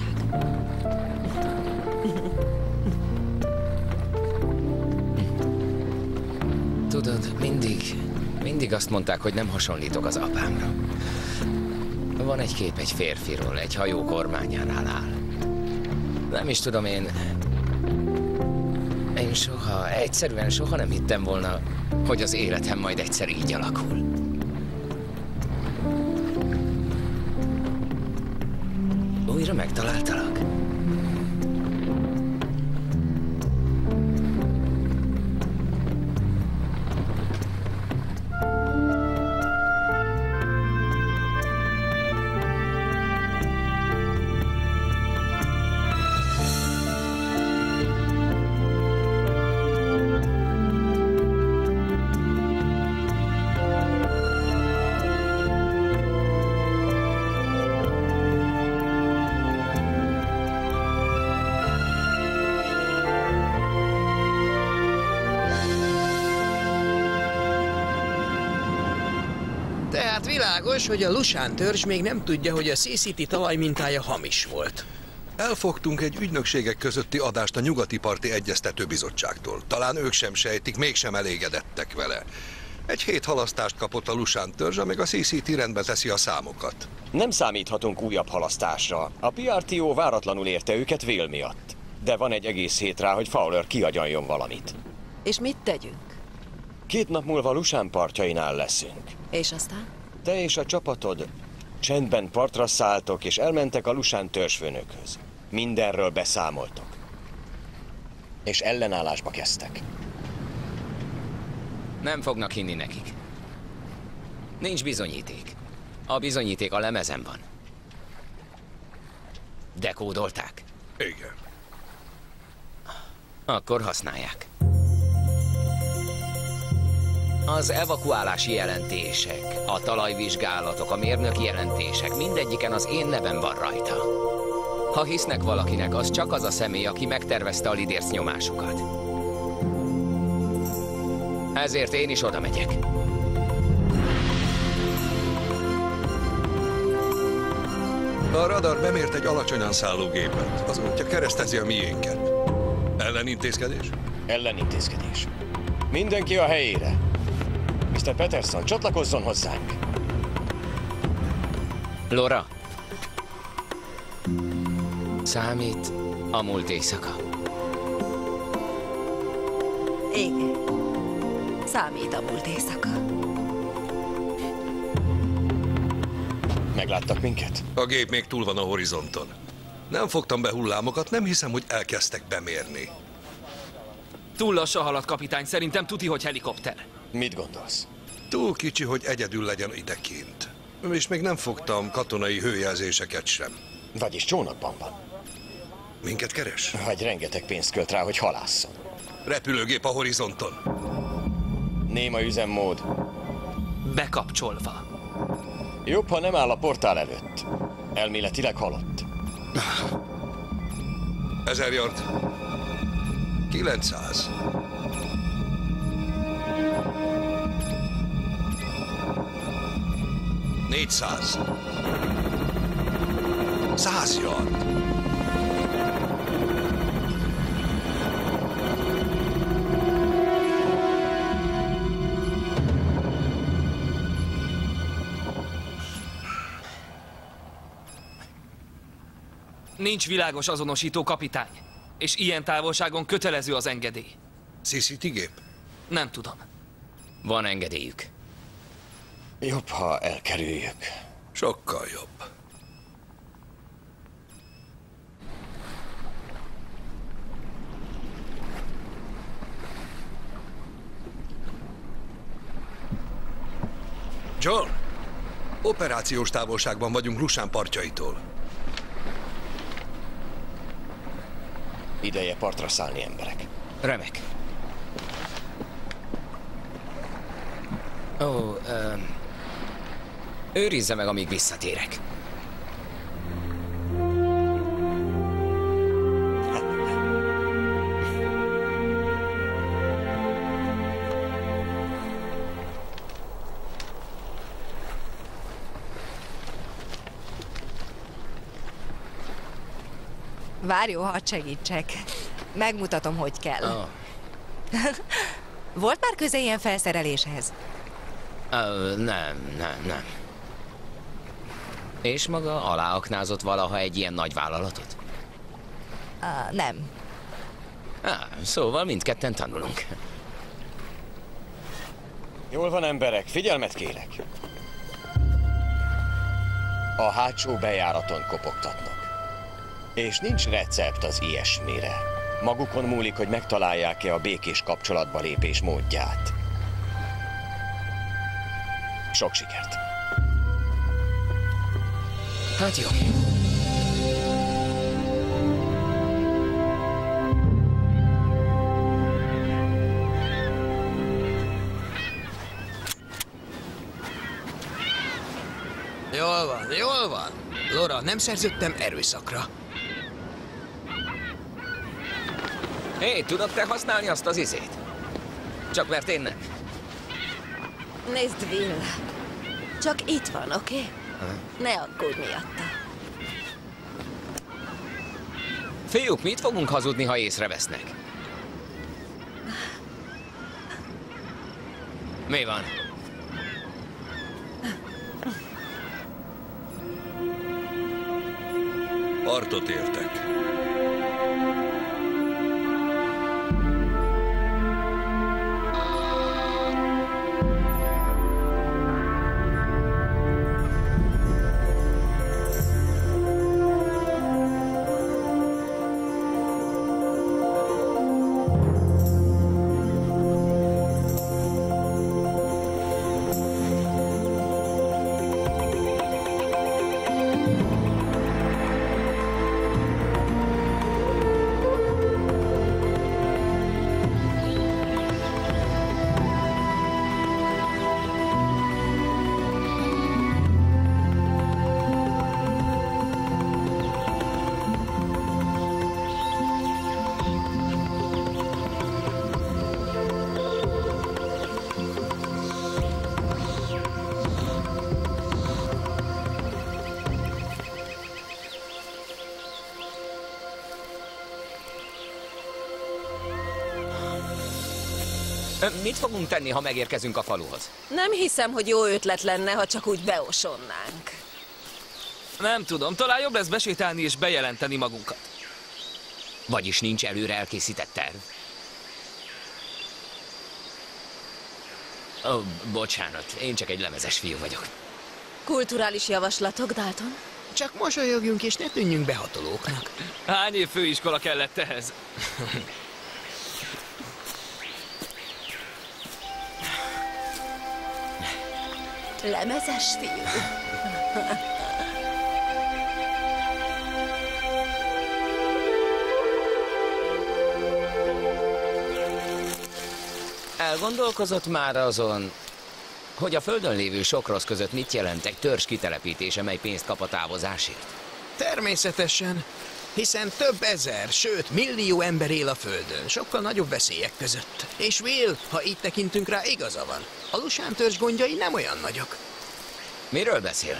Tudod, mindig azt mondták, hogy nem hasonlítok az apámra. Van egy kép egy férfiról, egy hajó kormányánál áll. Nem is tudom, én Én egyszerűen soha nem hittem volna, hogy az életem majd egyszer így alakul. Újra megtaláltalak. Tehát világos, hogy a Lushan törzs még nem tudja, hogy a CCT talajmintája hamis volt. Elfogtunk egy ügynökségek közötti adást a Nyugati Parti Egyeztetőbizottságtól. Talán ők sem sejtik, mégsem elégedettek vele. Egy hét halasztást kapott a Lushan törzs, amíg a CCT rendbe teszi a számokat. Nem számíthatunk újabb halasztásra. A PRTO váratlanul érte őket Vél miatt. De van egy egész hét rá, hogy Fowler kiagyaljon valamit. És mit tegyünk? 2 nap múlva Lushan partjainál leszünk. És aztán? Te és a csapatod csendben partra szálltok, és elmentek a Lushan törzsfőnökhöz. Mindenről beszámoltok. És ellenállásba kezdtek. Nem fognak hinni nekik. Nincs bizonyíték. A bizonyíték a lemezen van. Dekódolták? Igen. Akkor használják. Az evakuálási jelentések, a talajvizsgálatok, a mérnöki jelentések, mindegyiken az én nevem van rajta. Ha hisznek valakinek, az csak az a személy, aki megtervezte a lidérc nyomásukat. Ezért én is oda megyek. A radar bemért egy alacsonyan szálló gépet. Az útja keresztezi a miénket. Ellenintézkedés? Ellenintézkedés. Mindenki a helyére. Mr. Peterson, csatlakozzon hozzánk. Laura. Számít a múlt éjszaka. Igen. Számít a múlt éjszaka. Megláttak minket? A gép még túl van a horizonton. Nem fogtam be hullámokat, nem hiszem, hogy elkezdtek bemérni. Túl lassan halad, kapitány. Szerintem tuti, hogy helikopter. Mit gondolsz? Túl kicsi, hogy egyedül legyen idekint. És még nem fogtam katonai hőjelzéseket sem. Vagyis csónakban van. Minket keres? Vagy rengeteg pénzt költ rá, hogy halásszon. Repülőgép a horizonton. Néma üzemmód. Bekapcsolva. Jobb, ha nem áll a portál előtt. Elméletileg halott. 1000 yard. 900. 400. 100 yard. Nincs világos azonosító, kapitány. És ilyen távolságon kötelező az engedély. CCT gép? Nem tudom. Van engedélyük. Jobb, ha elkerüljük. Sokkal jobb. John, operációs távolságban vagyunk Lushan partjaitól. Ideje partra szállni, emberek. Remek. Ó, őrizze meg, amíg visszatérek. Várj, hadd segítsek. Megmutatom, hogy kell. Oh. Volt már köze ilyen felszereléshez? Nem. És maga aláaknázott valaha egy ilyen nagy vállalatot? Nem. Szóval mindketten tanulunk. Jól van, emberek, figyelmet kérek. A hátsó bejáraton kopogtatnak. És nincs recept az ilyesmire. Magukon múlik, hogy megtalálják-e a békés kapcsolatba lépés módját. Sok sikert! Hát jó. Jól van. Laura, nem szerződtem erőszakra. Hé, tudod te használni azt az izét? Csak mert én nem. Nézd, Will. Csak itt van, oké? Ne aggódj miatta. Fiúk, mit fogunk hazudni, ha észrevesznek? Mi van? Artot értek. Mit fogunk tenni, ha megérkezünk a faluhoz? Nem hiszem, hogy jó ötlet lenne, ha csak úgy beosonnánk. Nem tudom, talán jobb lesz besétálni és bejelenteni magunkat. Vagyis nincs előre elkészített terv? Ó, bocsánat, én csak egy lemezes fiú vagyok. Kulturális javaslatok, Dalton? Csak mosolyogjunk és ne tűnjünk behatolóknak. Hány év főiskola kellett ehhez? Lemezes fiú. Elgondolkozott már azon, hogy a földön lévő sok rossz között mit jelent egy törzs kitelepítése, mely pénzt kap a távozásért? Természetesen, hiszen több ezer, sőt millió ember él a földön, sokkal nagyobb veszélyek között. És Will, ha így tekintünk rá, igaza van. A Lusán törzs gondjai nem olyan nagyok. Miről beszél?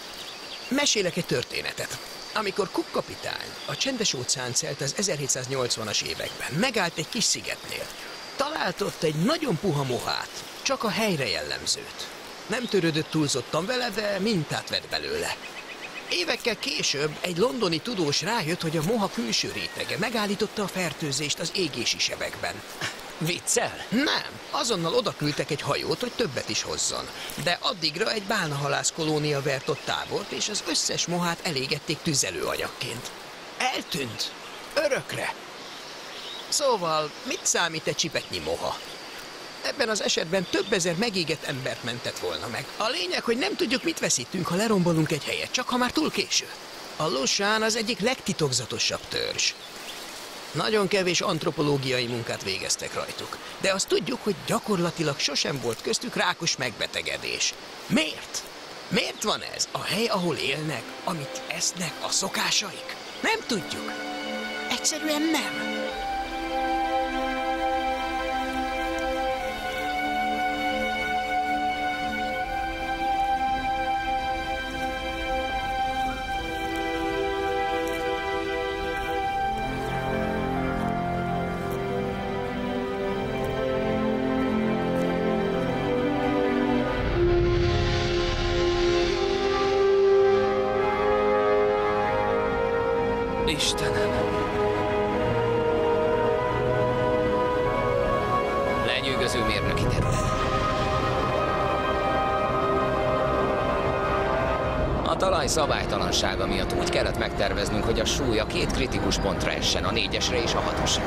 Mesélek egy történetet. Amikor Cook kapitány a Csendes-óceán szelt az 1780-as években, megállt egy kis szigetnél. Talált ott egy nagyon puha mohát, csak a helyre jellemzőt. Nem törődött túlzottan vele, de mintát vett belőle. Évekkel később egy londoni tudós rájött, hogy a moha külső rétege megállította a fertőzést az égési sebekben. Viccel? Nem. Azonnal odaküldtek egy hajót, hogy többet is hozzon. De addigra egy bálnahalász kolónia vert ott tábort, és az összes mohát elégették tüzelőanyagként. Eltűnt. Örökre. Szóval, mit számít egy csipetnyi moha? Ebben az esetben több ezer megégett embert mentett volna meg. A lényeg, hogy nem tudjuk, mit veszítünk, ha lerombolunk egy helyet, csak ha már túl késő. A Lusán az egyik legtitokzatosabb törzs. Nagyon kevés antropológiai munkát végeztek rajtuk, de azt tudjuk, hogy gyakorlatilag sosem volt köztük rákos megbetegedés. Miért? Miért van ez? A hely, ahol élnek, amit esznek, a szokásaik? Nem tudjuk. Egyszerűen nem. Istenem! létező mérnöki terület. A talaj szabálytalansága miatt úgy kellett megterveznünk, hogy a súly a 2 kritikus pontra essen, a 4-esre és a 6-osra.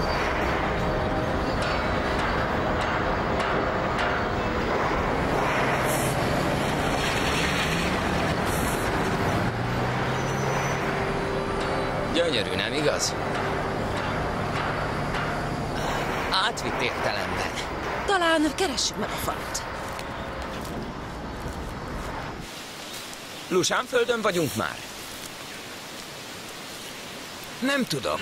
Gyönyörű, nem igaz? Átvitt értelemben. Talán keressük meg a falut. Lusánföldön vagyunk már? Nem tudom.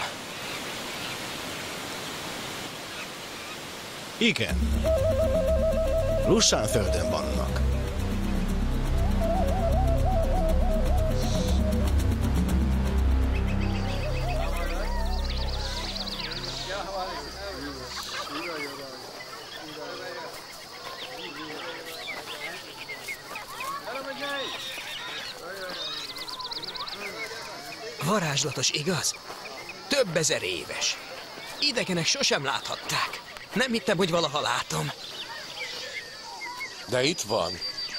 Igen. Lusánföldön vannak. Varázslatos, igaz? Több ezer éves. Idegenek sosem láthatták. Nem hittem, hogy valaha látom. De itt van.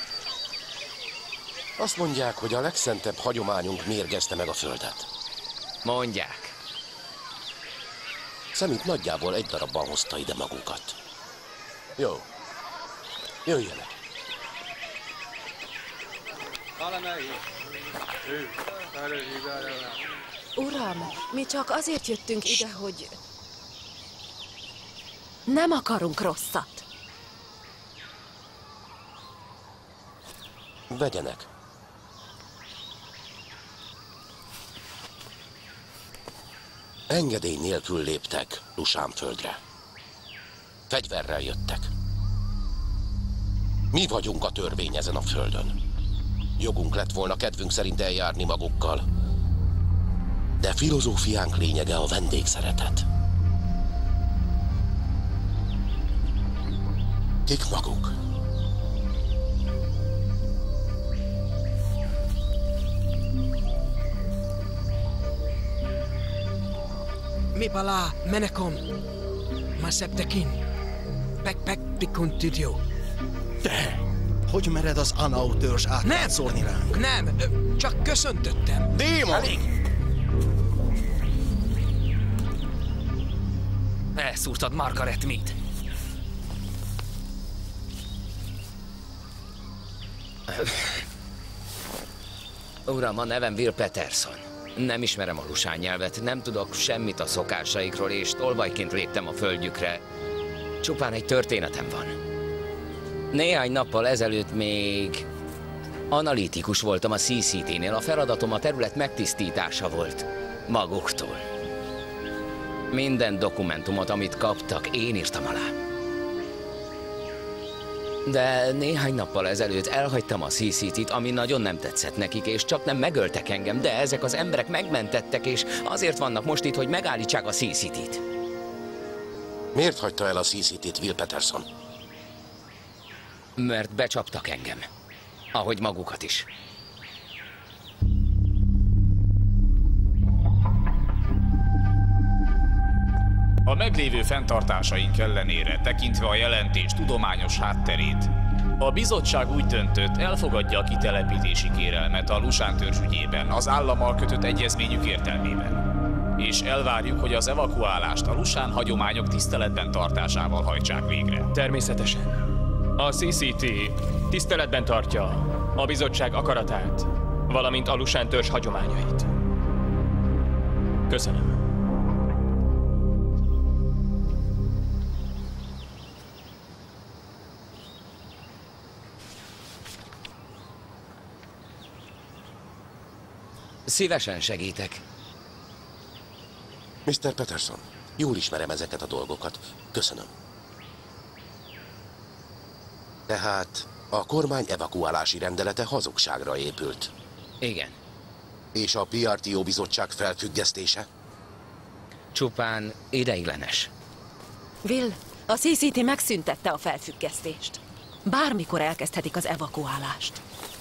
Azt mondják, hogy a legszentebb hagyományunk mérgezte meg a földet. Mondják. Szemét nagyjából egy darabban hozta ide magukat. Jó. Jöjjenek. Uram, mi csak azért jöttünk ide, hogy... Nem akarunk rosszat. Vegyenek. Engedély nélkül léptek Lusánföldre. Fegyverrel jöttek. Mi vagyunk a törvény ezen a földön. Jogunk lett volna kedvünk szerint eljárni magukkal. De filozófiánk lényege a vendégszeretet. Kik maguk? Mi palá, menekom, ma septekin, pek pikuntidio. Te! Hogy mered az Anau törzs átszórni ránk? Nem, csak köszöntöttem. Démon! Elég. Elszúrtad Margaret Mead. Uram, a nevem Will Peterson. Nem ismerem a lusán nyelvet, nem tudok semmit a szokásaikról, és tolvajként léptem a földjükre. Csupán egy történetem van. Néhány nappal ezelőtt még analitikus voltam a CCT-nél. A feladatom a terület megtisztítása volt. Maguktól. Minden dokumentumot, amit kaptak, én írtam alá. De néhány nappal ezelőtt elhagytam a CCT-t, ami nagyon nem tetszett nekik, és csak nem megöltek engem, de ezek az emberek megmentettek, és azért vannak most itt, hogy megállítsák a CCT-t. Miért hagyta el a CCT-t Will Peterson? Mert becsaptak engem. Ahogy magukat is. A meglévő fenntartásaink ellenére, tekintve a jelentés tudományos hátterét, a bizottság úgy döntött, elfogadja a kitelepítési kérelmet a Lusán törzs ügyében az állammal kötött egyezményük értelmében. És elvárjuk, hogy az evakuálást a Lusán hagyományok tiszteletben tartásával hajtsák végre. Természetesen. A CCT tiszteletben tartja a bizottság akaratát, valamint a Lusán törzs hagyományait. Köszönöm. Szívesen segítek. Mr. Peterson, jól ismerem ezeket a dolgokat. Köszönöm. Tehát a kormány evakuálási rendelete hazugságra épült. Igen. És a PRTO bizottság felfüggesztése? Csupán ideiglenes. Will, a CCT megszüntette a felfüggesztést. Bármikor elkezdhetik az evakuálást.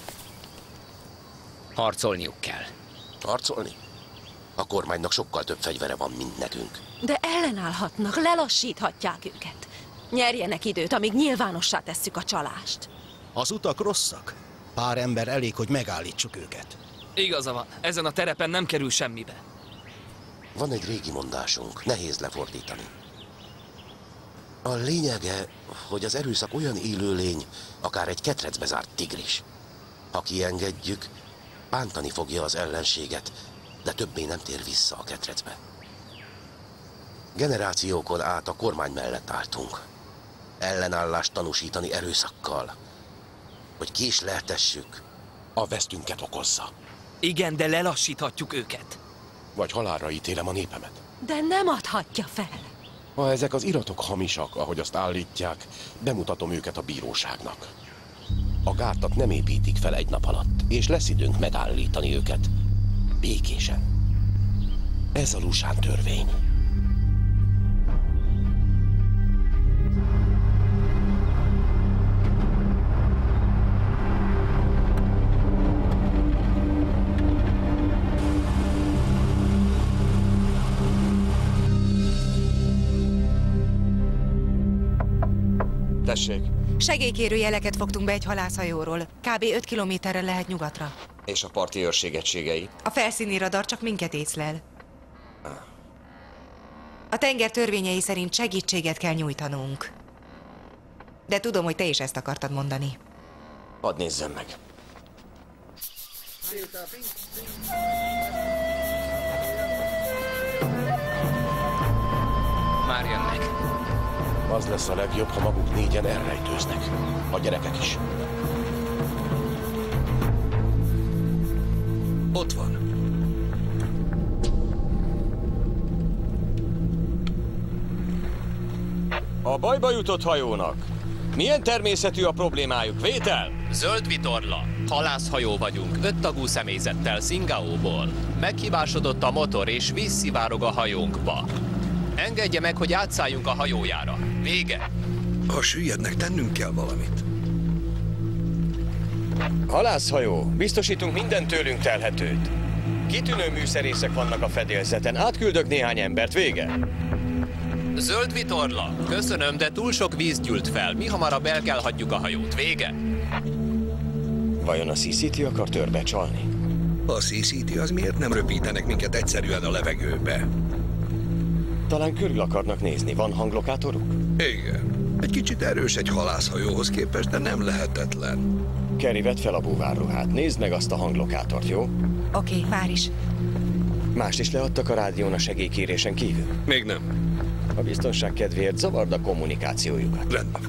Harcolniuk kell. Harcolni? A kormánynak sokkal több fegyvere van, mint nekünk. De ellenállhatnak, lelassíthatják őket. Nyerjenek időt, amíg nyilvánossá tesszük a csalást. Az utak rosszak. Pár ember elég, hogy megállítsuk őket. Igaza van, ezen a terepen nem kerül semmibe. Van egy régi mondásunk, nehéz lefordítani. A lényege, hogy az erőszak olyan élőlény, akár egy ketrecbe zárt tigris. Ha kiengedjük, bántani fogja az ellenséget, de többé nem tér vissza a ketrecbe. Generációkon át a kormány mellett álltunk. Ellenállást tanúsítani erőszakkal, hogy késleltessük, a vesztünket okozza. Igen, de lelassíthatjuk őket. Vagy halálra ítélem a népemet. De nem adhatja fel. Ha ezek az iratok hamisak, ahogy azt állítják, bemutatom őket a bíróságnak. A gátat nem építik fel egy nap alatt, és lesz időnk megállítani őket. Békésen. Ez a Lusán törvény. Tessék. Segélykérő jeleket fogtunk be egy halászhajóról. Kb. 5 kilométerre lehet nyugatra. És a parti őrség egységei? A felszíni radar csak minket észlel. A tenger törvényei szerint segítséget kell nyújtanunk. De tudom, hogy te is ezt akartad mondani. Hadd nézzem meg. Már jönnek. Az lesz a legjobb, ha maguk négyen elrejtőznek. A gyerekek is. Ott van. A bajba jutott hajónak milyen természetű a problémájuk? Vétel? Zöld vitorla. Halászhajó vagyunk, 5 tagú személyzettel Szingaóból. Meghibásodott a motor és víz szivárog a hajónkba. Engedje meg, hogy átszálljunk a hajójára. Vége. Ha süllyednek, tennünk kell valamit. Halászhajó, biztosítunk minden tőlünk telhetőt. Kitűnő műszerészek vannak a fedélzeten. Átküldök néhány embert, vége. Zöld vitorla. Köszönöm, de túl sok víz gyűlt fel. Mi hamarabb el kell hagyjuk a hajót. Vége. Vajon a CCT akar törbe csalni? A CCT az miért nem röpítenek minket egyszerűen a levegőbe? Talán körül akarnak nézni. Van hanglokátoruk? Igen. Egy kicsit erős egy halászhajóhoz képest, de nem lehetetlen. Kerry, vedd fel a búvárruhát. Nézd meg azt a hanglokátort, jó? Oké, már is. Mást is leadtak a rádión a segélykérésen kívül? Még nem. A biztonság kedvéért zavard a kommunikációjukat. Rendben.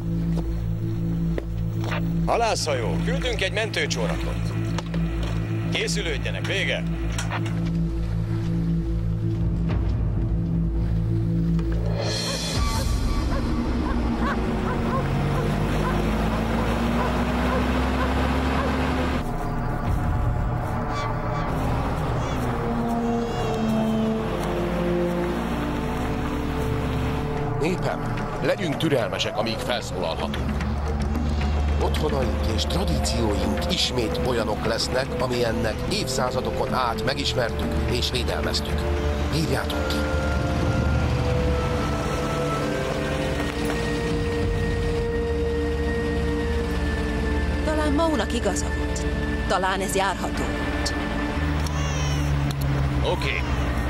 Halászhajó, küldünk egy mentőcsónakot. Készülődjenek, vége! Népem, legyünk türelmesek, amíg felszólalhatunk. Otthonaink és tradícióink ismét olyanok lesznek, amilyennek évszázadokon át megismertük és védelmeztük. Írjátok ki! Talán Maunak igaza volt. Talán ez járható volt. Oké.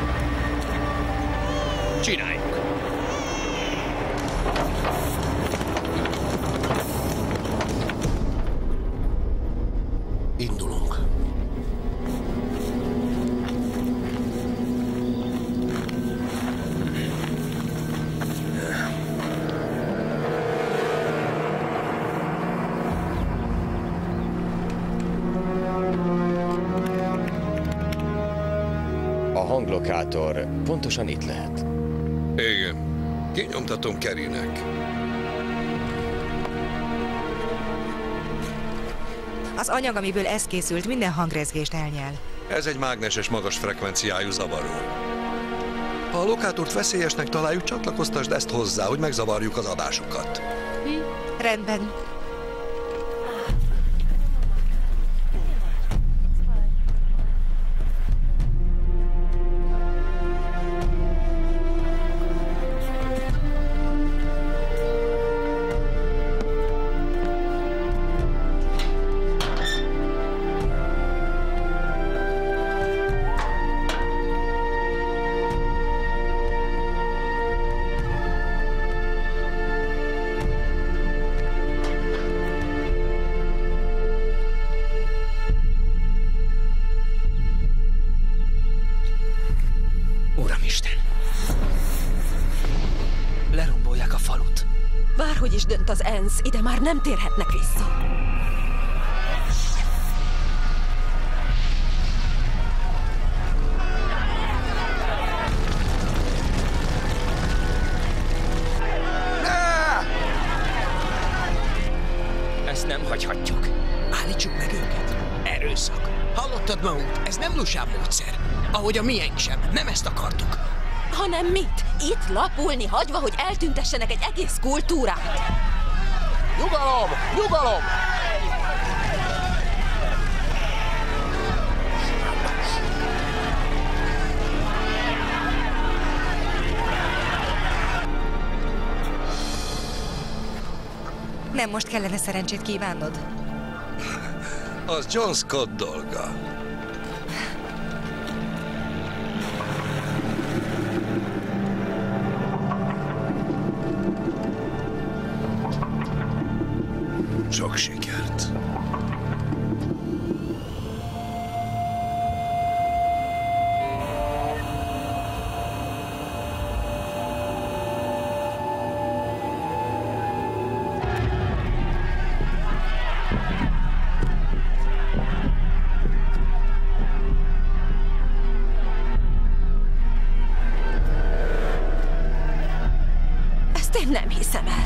Csináljuk. Indulunk. A hanglokátor pontosan itt lehet. Igen. Kinyomtatom Kerrynek. Az anyag, amiből ez készült, minden hangrezgést elnyel. Ez egy mágneses magas frekvenciájú zavaró. Ha a lokátort veszélyesnek találjuk, csatlakoztasd ezt hozzá, hogy megzavarjuk az adásukat. Rendben. Bárhogy is dönt az ENSZ, ide már nem térhetnek vissza. Ezt nem hagyhatjuk. Állítsuk meg őket. Erőszak. Hallottad, Maut? Ez nem Lusán módszer. Ahogy a miénk sem. Nem ezt akartuk. Hanem mit? Itt lapulni hagyva, hogy eltüntessenek egy egész kultúrát. Nyugalom! Nyugalom! Nem most kellene szerencsét kívánnod? Az John Scott dolga. Sok sikert. Ezt én nem hiszem el.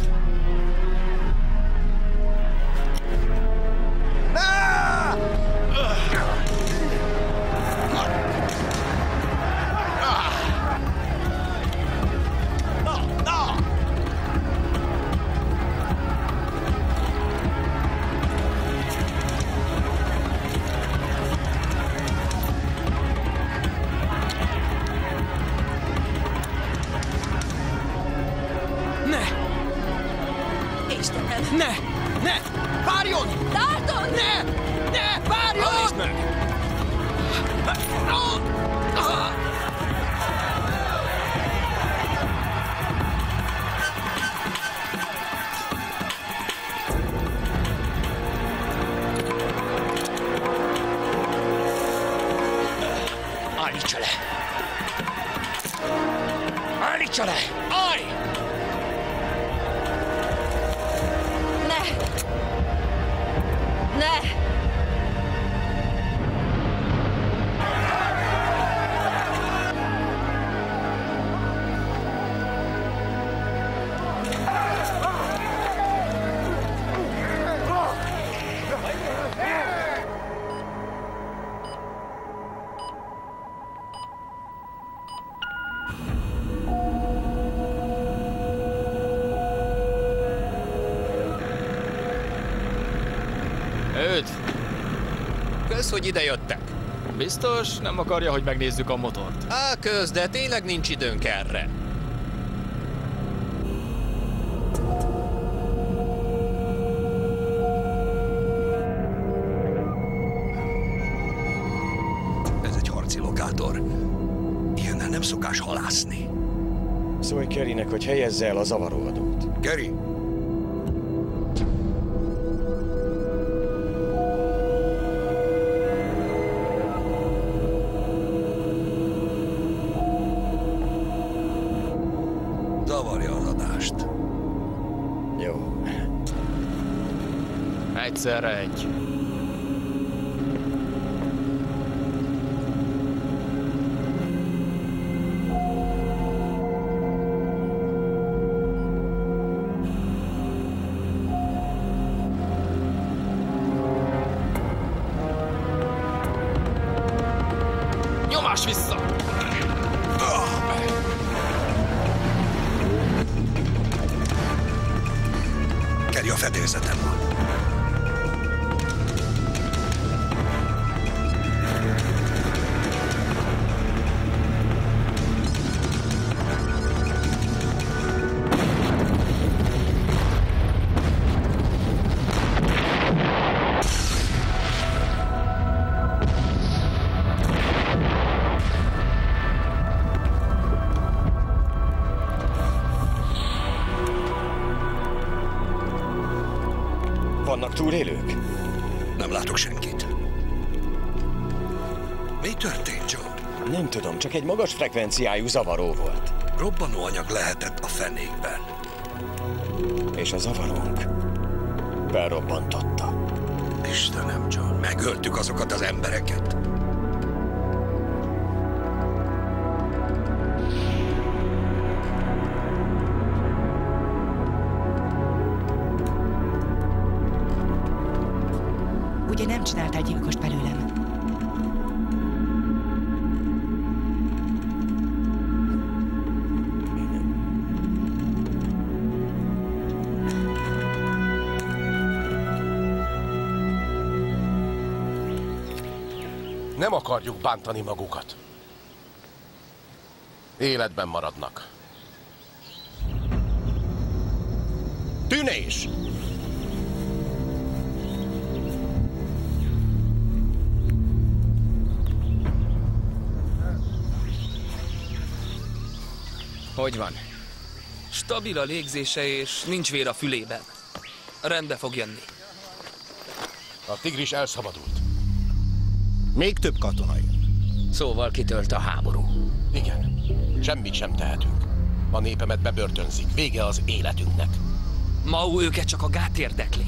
Ne! Ne! Várjon! Dalton! Ne! Ne! Várjon! Nézd meg! Állítsa le! Állítsa le! Állj! Ne! Őt! Kösz, hogy ide jöttek. Biztos nem akarja, hogy megnézzük a motort? Á, kösz, de tényleg nincs időnk erre. Ez egy harci lokátor. Ilyennel nem szokás halászni. Szólj Kerrynek, hogy helyezze el a zavaróadót. Kerry! Zavarja az adást. Jó. Egyszerre egy. Nyomás vissza! Kerry a fedélzeten van. Vannak túlélők? Nem látok senkit. Mi történt, John? Nem tudom, csak egy magas frekvenciájú zavaró volt. Robbanóanyag lehetett a fenékben. És a zavarónk felrobbantotta. Istenem, John, megöltük azokat az embereket. Ugye nem csináltál gyilkost belőlem? Nem akarjuk bántani magukat. Életben maradnak. Tűnés! Hogy van? Stabil a légzése, és nincs vér a fülében. Rendbe fog jönni. A tigris elszabadult. Még több katona jön. Szóval kitölt a háború. Igen. Semmit sem tehetünk. A népemet bebörtönzik. Vége az életünknek. Mau, őket csak a gát érdekli.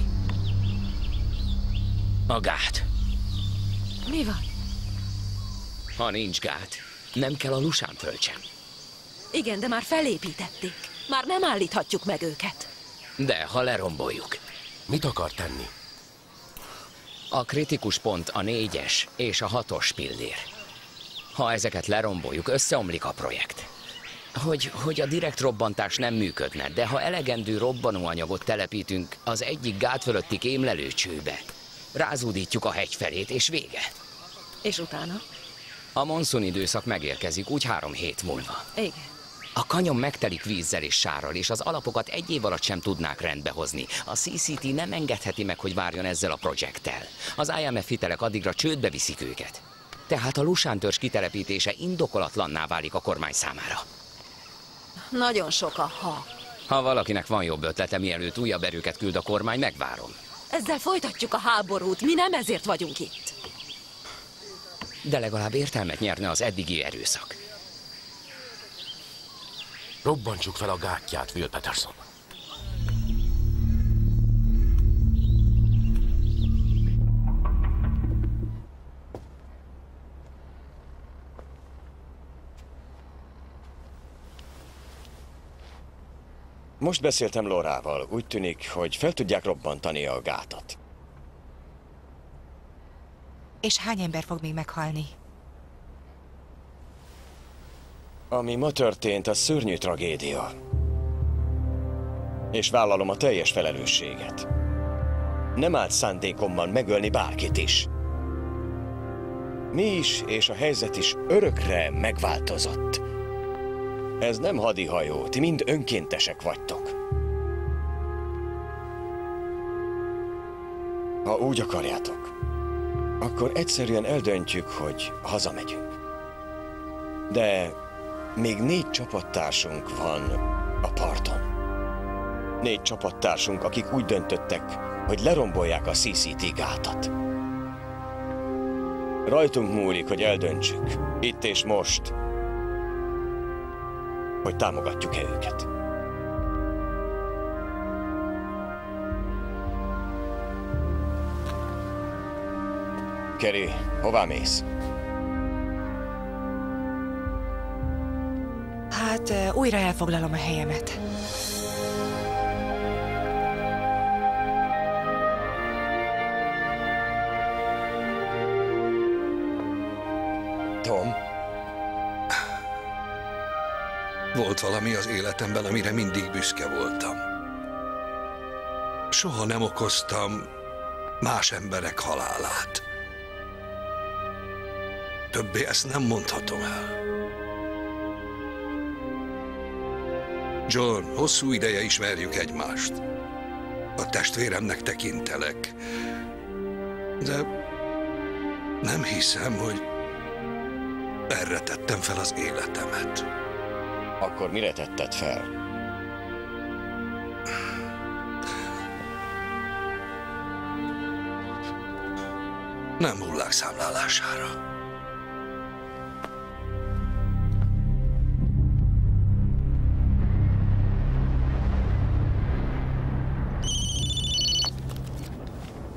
A gát. Mi van? Ha nincs gát, nem kell a Lusán töltsem. Igen, de már felépítették. Már nem állíthatjuk meg őket. De ha leromboljuk. Mit akar tenni? A kritikus pont a 4-es és a 6-os pillér. Ha ezeket leromboljuk, összeomlik a projekt. Hogy a direkt robbantás nem működne, de ha elegendő robbanóanyagot telepítünk az egyik gát fölötti kémlelőcsőbe, rázúdítjuk a hegy felét, és vége. És utána? A monszun időszak megérkezik, úgy 3 hét múlva. Igen. A kanyon megtelik vízzel és sárral, és az alapokat egy év alatt sem tudnák rendbehozni. A CCT nem engedheti meg, hogy várjon ezzel a projekttel. Az IMF hitelek addigra csődbe viszik őket. Tehát a Lusán törzs kitelepítése indokolatlanná válik a kormány számára. Nagyon sok a ha. Ha valakinek van jobb ötlete, mielőtt újabb erőket küld a kormány, megvárom. Ezzel folytatjuk a háborút, mi nem ezért vagyunk itt. De legalább értelmet nyerne az eddigi erőszak. Robbantsuk fel a gátját, Will Patterson. Most beszéltem Laurával. Úgy tűnik, hogy fel tudják robbantani a gátat. És hány ember fog még meghalni? Ami ma történt, az szörnyű tragédia. És vállalom a teljes felelősséget. Nem állt szándékommal megölni bárkit is. Mi is, és a helyzet is örökre megváltozott. Ez nem hadihajó, ti mind önkéntesek vagytok. Ha úgy akarjátok, akkor egyszerűen eldöntjük, hogy hazamegyünk. De még 4 csapattársunk van a parton. 4 csapattársunk, akik úgy döntöttek, hogy lerombolják a CCT gátat. Rajtunk múlik, hogy eldöntsük, itt és most, hogy támogatjuk-e őket. Kerry, hová mész? Hát újra elfoglalom a helyemet. Tom? Volt valami az életemben, amire mindig büszke voltam. Soha nem okoztam más emberek halálát. Többé ezt nem mondhatom el. John, hosszú ideje ismerjük egymást. A testvéremnek tekintelek. De nem hiszem, hogy erre tettem fel az életemet. Akkor mire tetted fel? Nem hullák számlálására.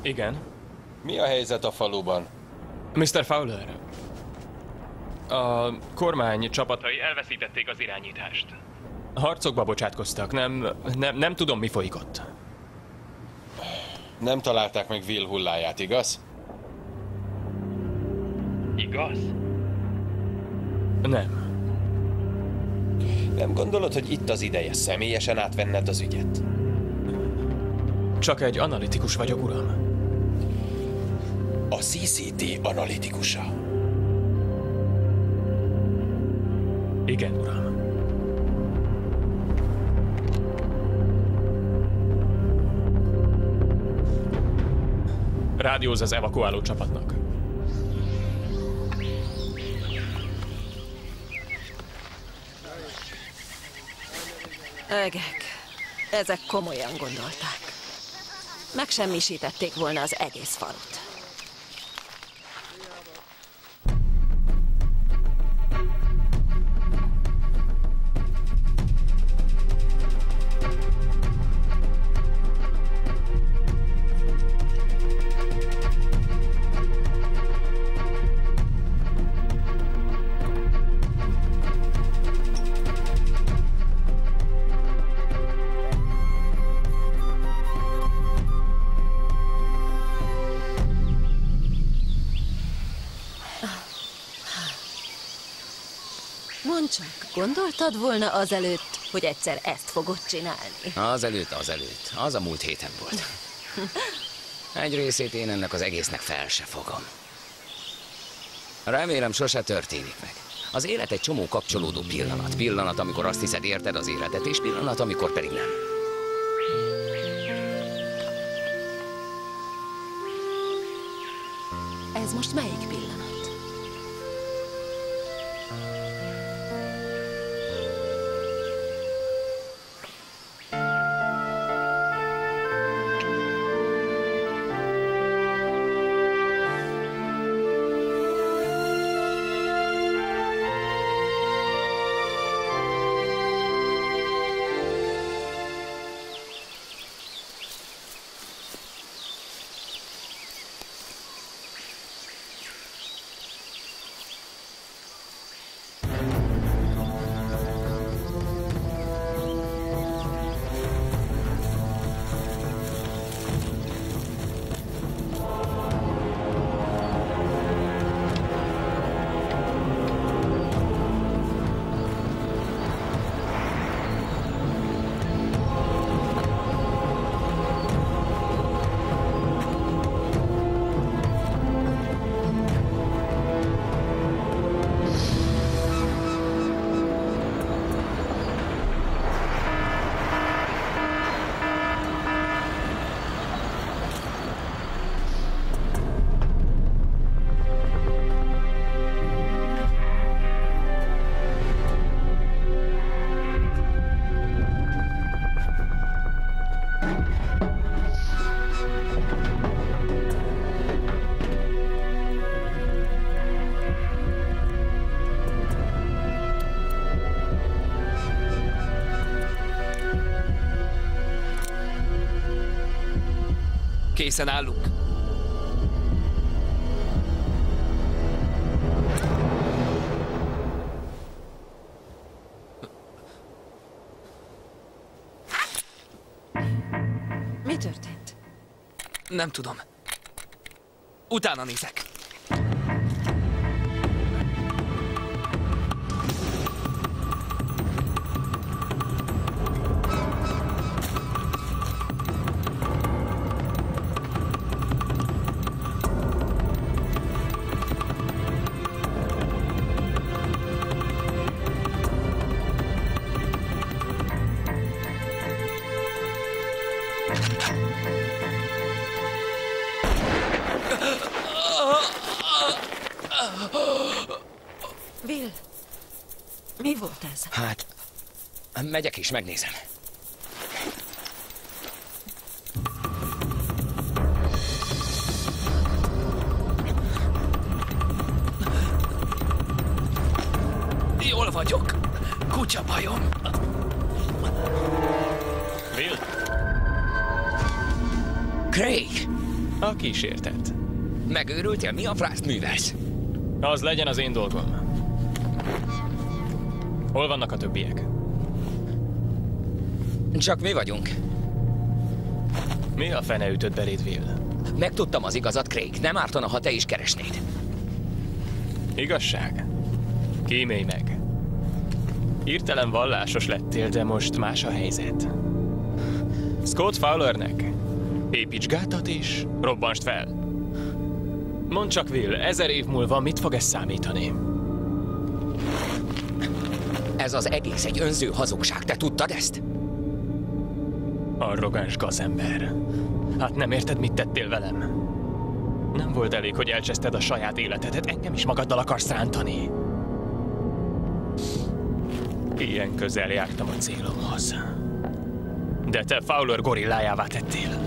Igen. Mi a helyzet a faluban? Mr. Fowler, a kormány csapatai elveszítették az irányítást. Harcokba bocsátkoztak, nem tudom, mi folyik ott. Nem találták meg Will hulláját, igaz? Igaz? Nem. Nem gondolod, hogy itt az ideje személyesen átvenned az ügyet? Csak egy analitikus vagyok, uram. A CCT analitikusa. Igen, uram. Rádióz az evakuáló csapatnak. Ögek, ezek komolyan gondolták. Megsemmisítették volna az egész falut. Mondd csak, gondoltad volna azelőtt, hogy egyszer ezt fogod csinálni? Azelőtt. Az a múlt héten volt. Egy részét én ennek az egésznek fel se fogom. Remélem, sose történik meg. Az élet egy csomó kapcsolódó pillanat. Pillanat, amikor azt hiszed, érted az életet, és pillanat, amikor pedig nem. Ez most melyik pillanat? Készen állunk. Mi történt? Nem tudom. Utána nézek. Will, mi volt ez? Hát, megyek és megnézem. Jól vagyok. Kutya bajom. Will? Craig! A kísértet. Megőrültél? Mi a frászt művelsz? Az legyen az én dolgom. Hol vannak a többiek? Csak mi vagyunk. Mi a fene ütött beléd, Will? Megtudtam az igazat, Craig. Nem ártana, ha te is keresnéd. Igazság? Kímélj meg. Hirtelen vallásos lettél, de most más a helyzet. Scott Fowlernek építs gátat és robbansd fel. Mondd csak, Will, 1000 év múlva mit fog ez számítani? Ez az egész egy önző hazugság, te tudtad ezt? Arrogáns gazember. Hát nem érted, mit tettél velem? Nem volt elég, hogy elcseszted a saját életedet, engem is magaddal akarsz rántani. Ilyen közel jártam a célomhoz. De te Fowler gorillájává tettél.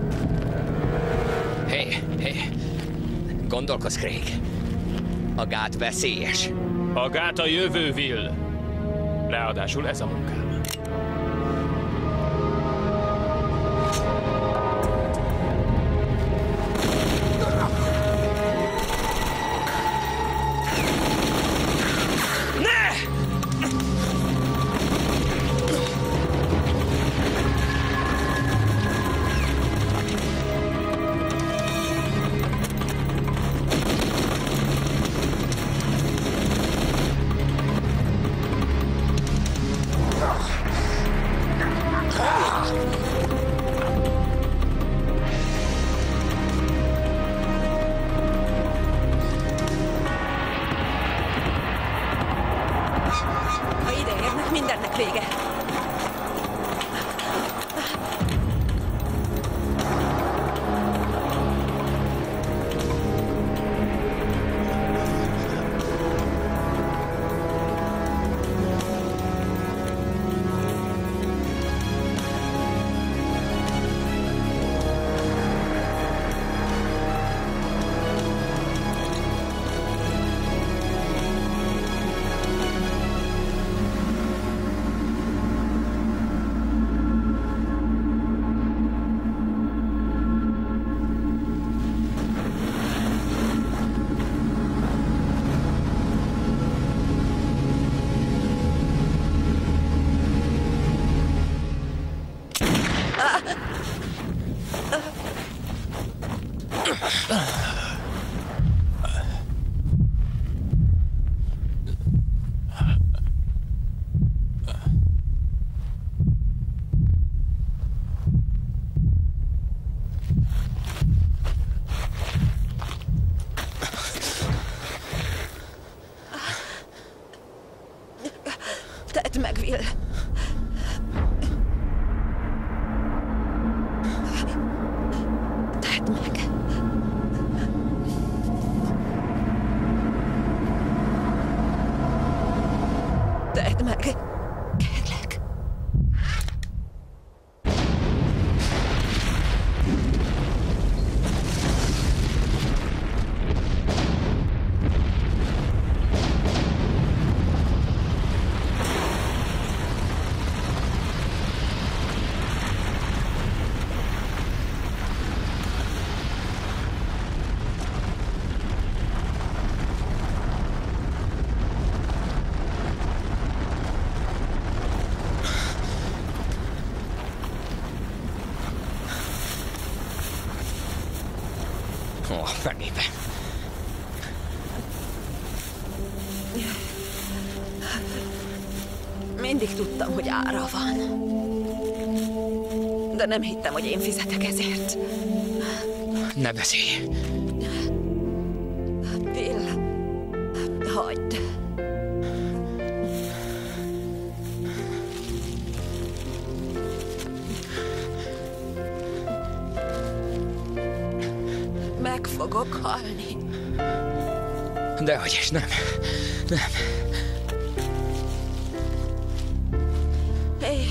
Hé, gondolkozz, Craig. A gát veszélyes. A gát a jövő, Will. Ráadásul ez a munkám. Tedd meg, Will. Tedd meg. Tedd meg. Kérlek. Fenébe. Mindig tudtam, hogy ára van. De nem hittem, hogy én fizetek ezért. Ne beszélj. Will, hagyd. Meg fogok halni. Dehogy is, nem. Nem. Hé!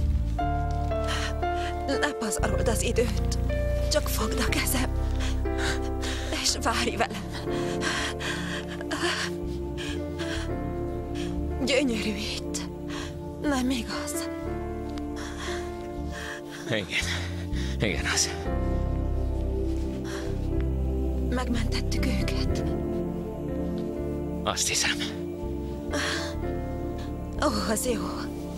Ne pazarold az időt. Csak fogd a kezem. És várj velem. Gyönyörű itt. Nem igaz? Igen. Igen, az. Megmentettük őket. Azt hiszem. Ó, az jó.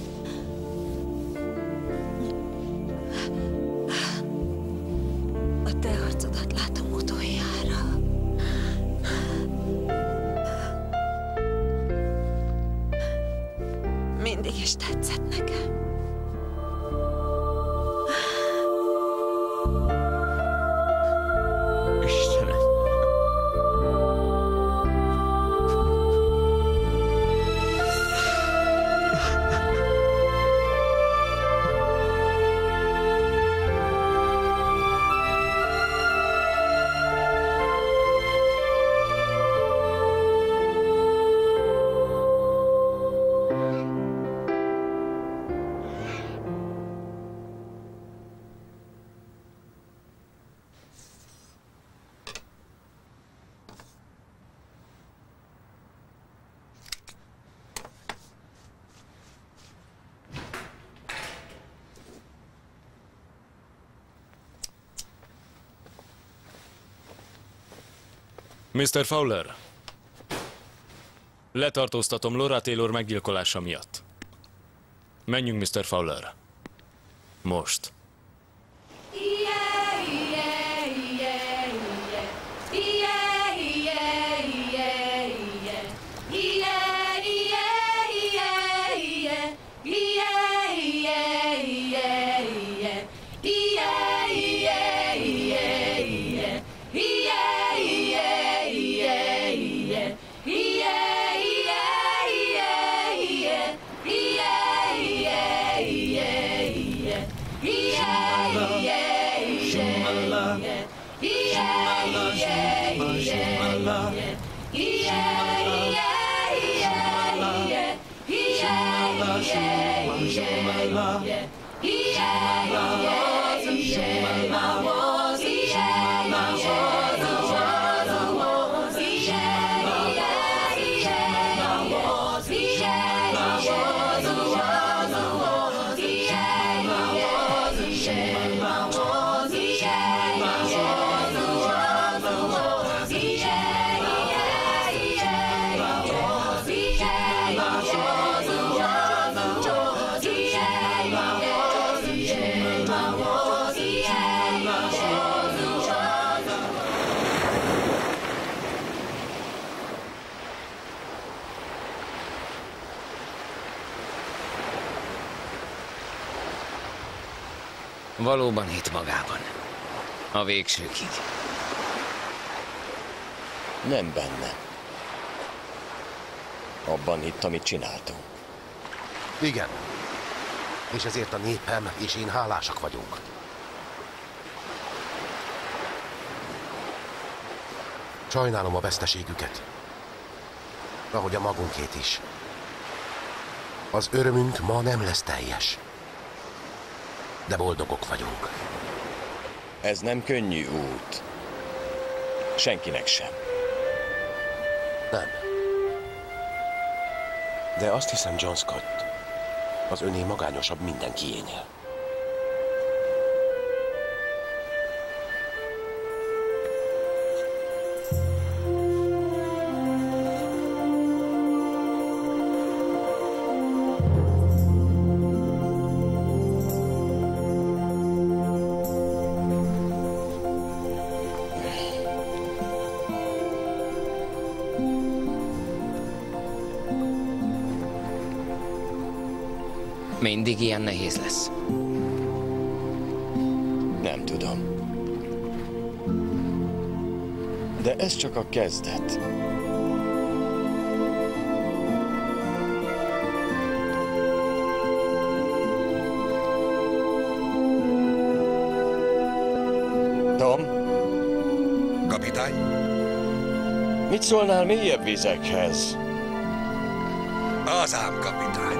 A te arcodat látom utoljára. Mindig is tetszett nekem. Istenem. Mr. Fowler, letartóztatom Laura Taylor meggyilkolása miatt. Menjünk, Mr. Fowler. Most. Valóban hitt magában. A végsőkig. Nem benne. Abban hitt, amit csináltunk. Igen. És ezért a népem és én hálásak vagyunk. Sajnálom a veszteségüket. Ahogy a magunkét is. Az örömünk ma nem lesz teljes. De boldogok vagyunk. Ez nem könnyű út. Senkinek sem. Nem. De azt hiszem, John Scott, az öné magányosabb mindenkiénél. Mindig ilyen nehéz lesz? Nem tudom. De ez csak a kezdet. Tom? Kapitány? Mit szólnál mélyebb vizekhez? Az ám, kapitány.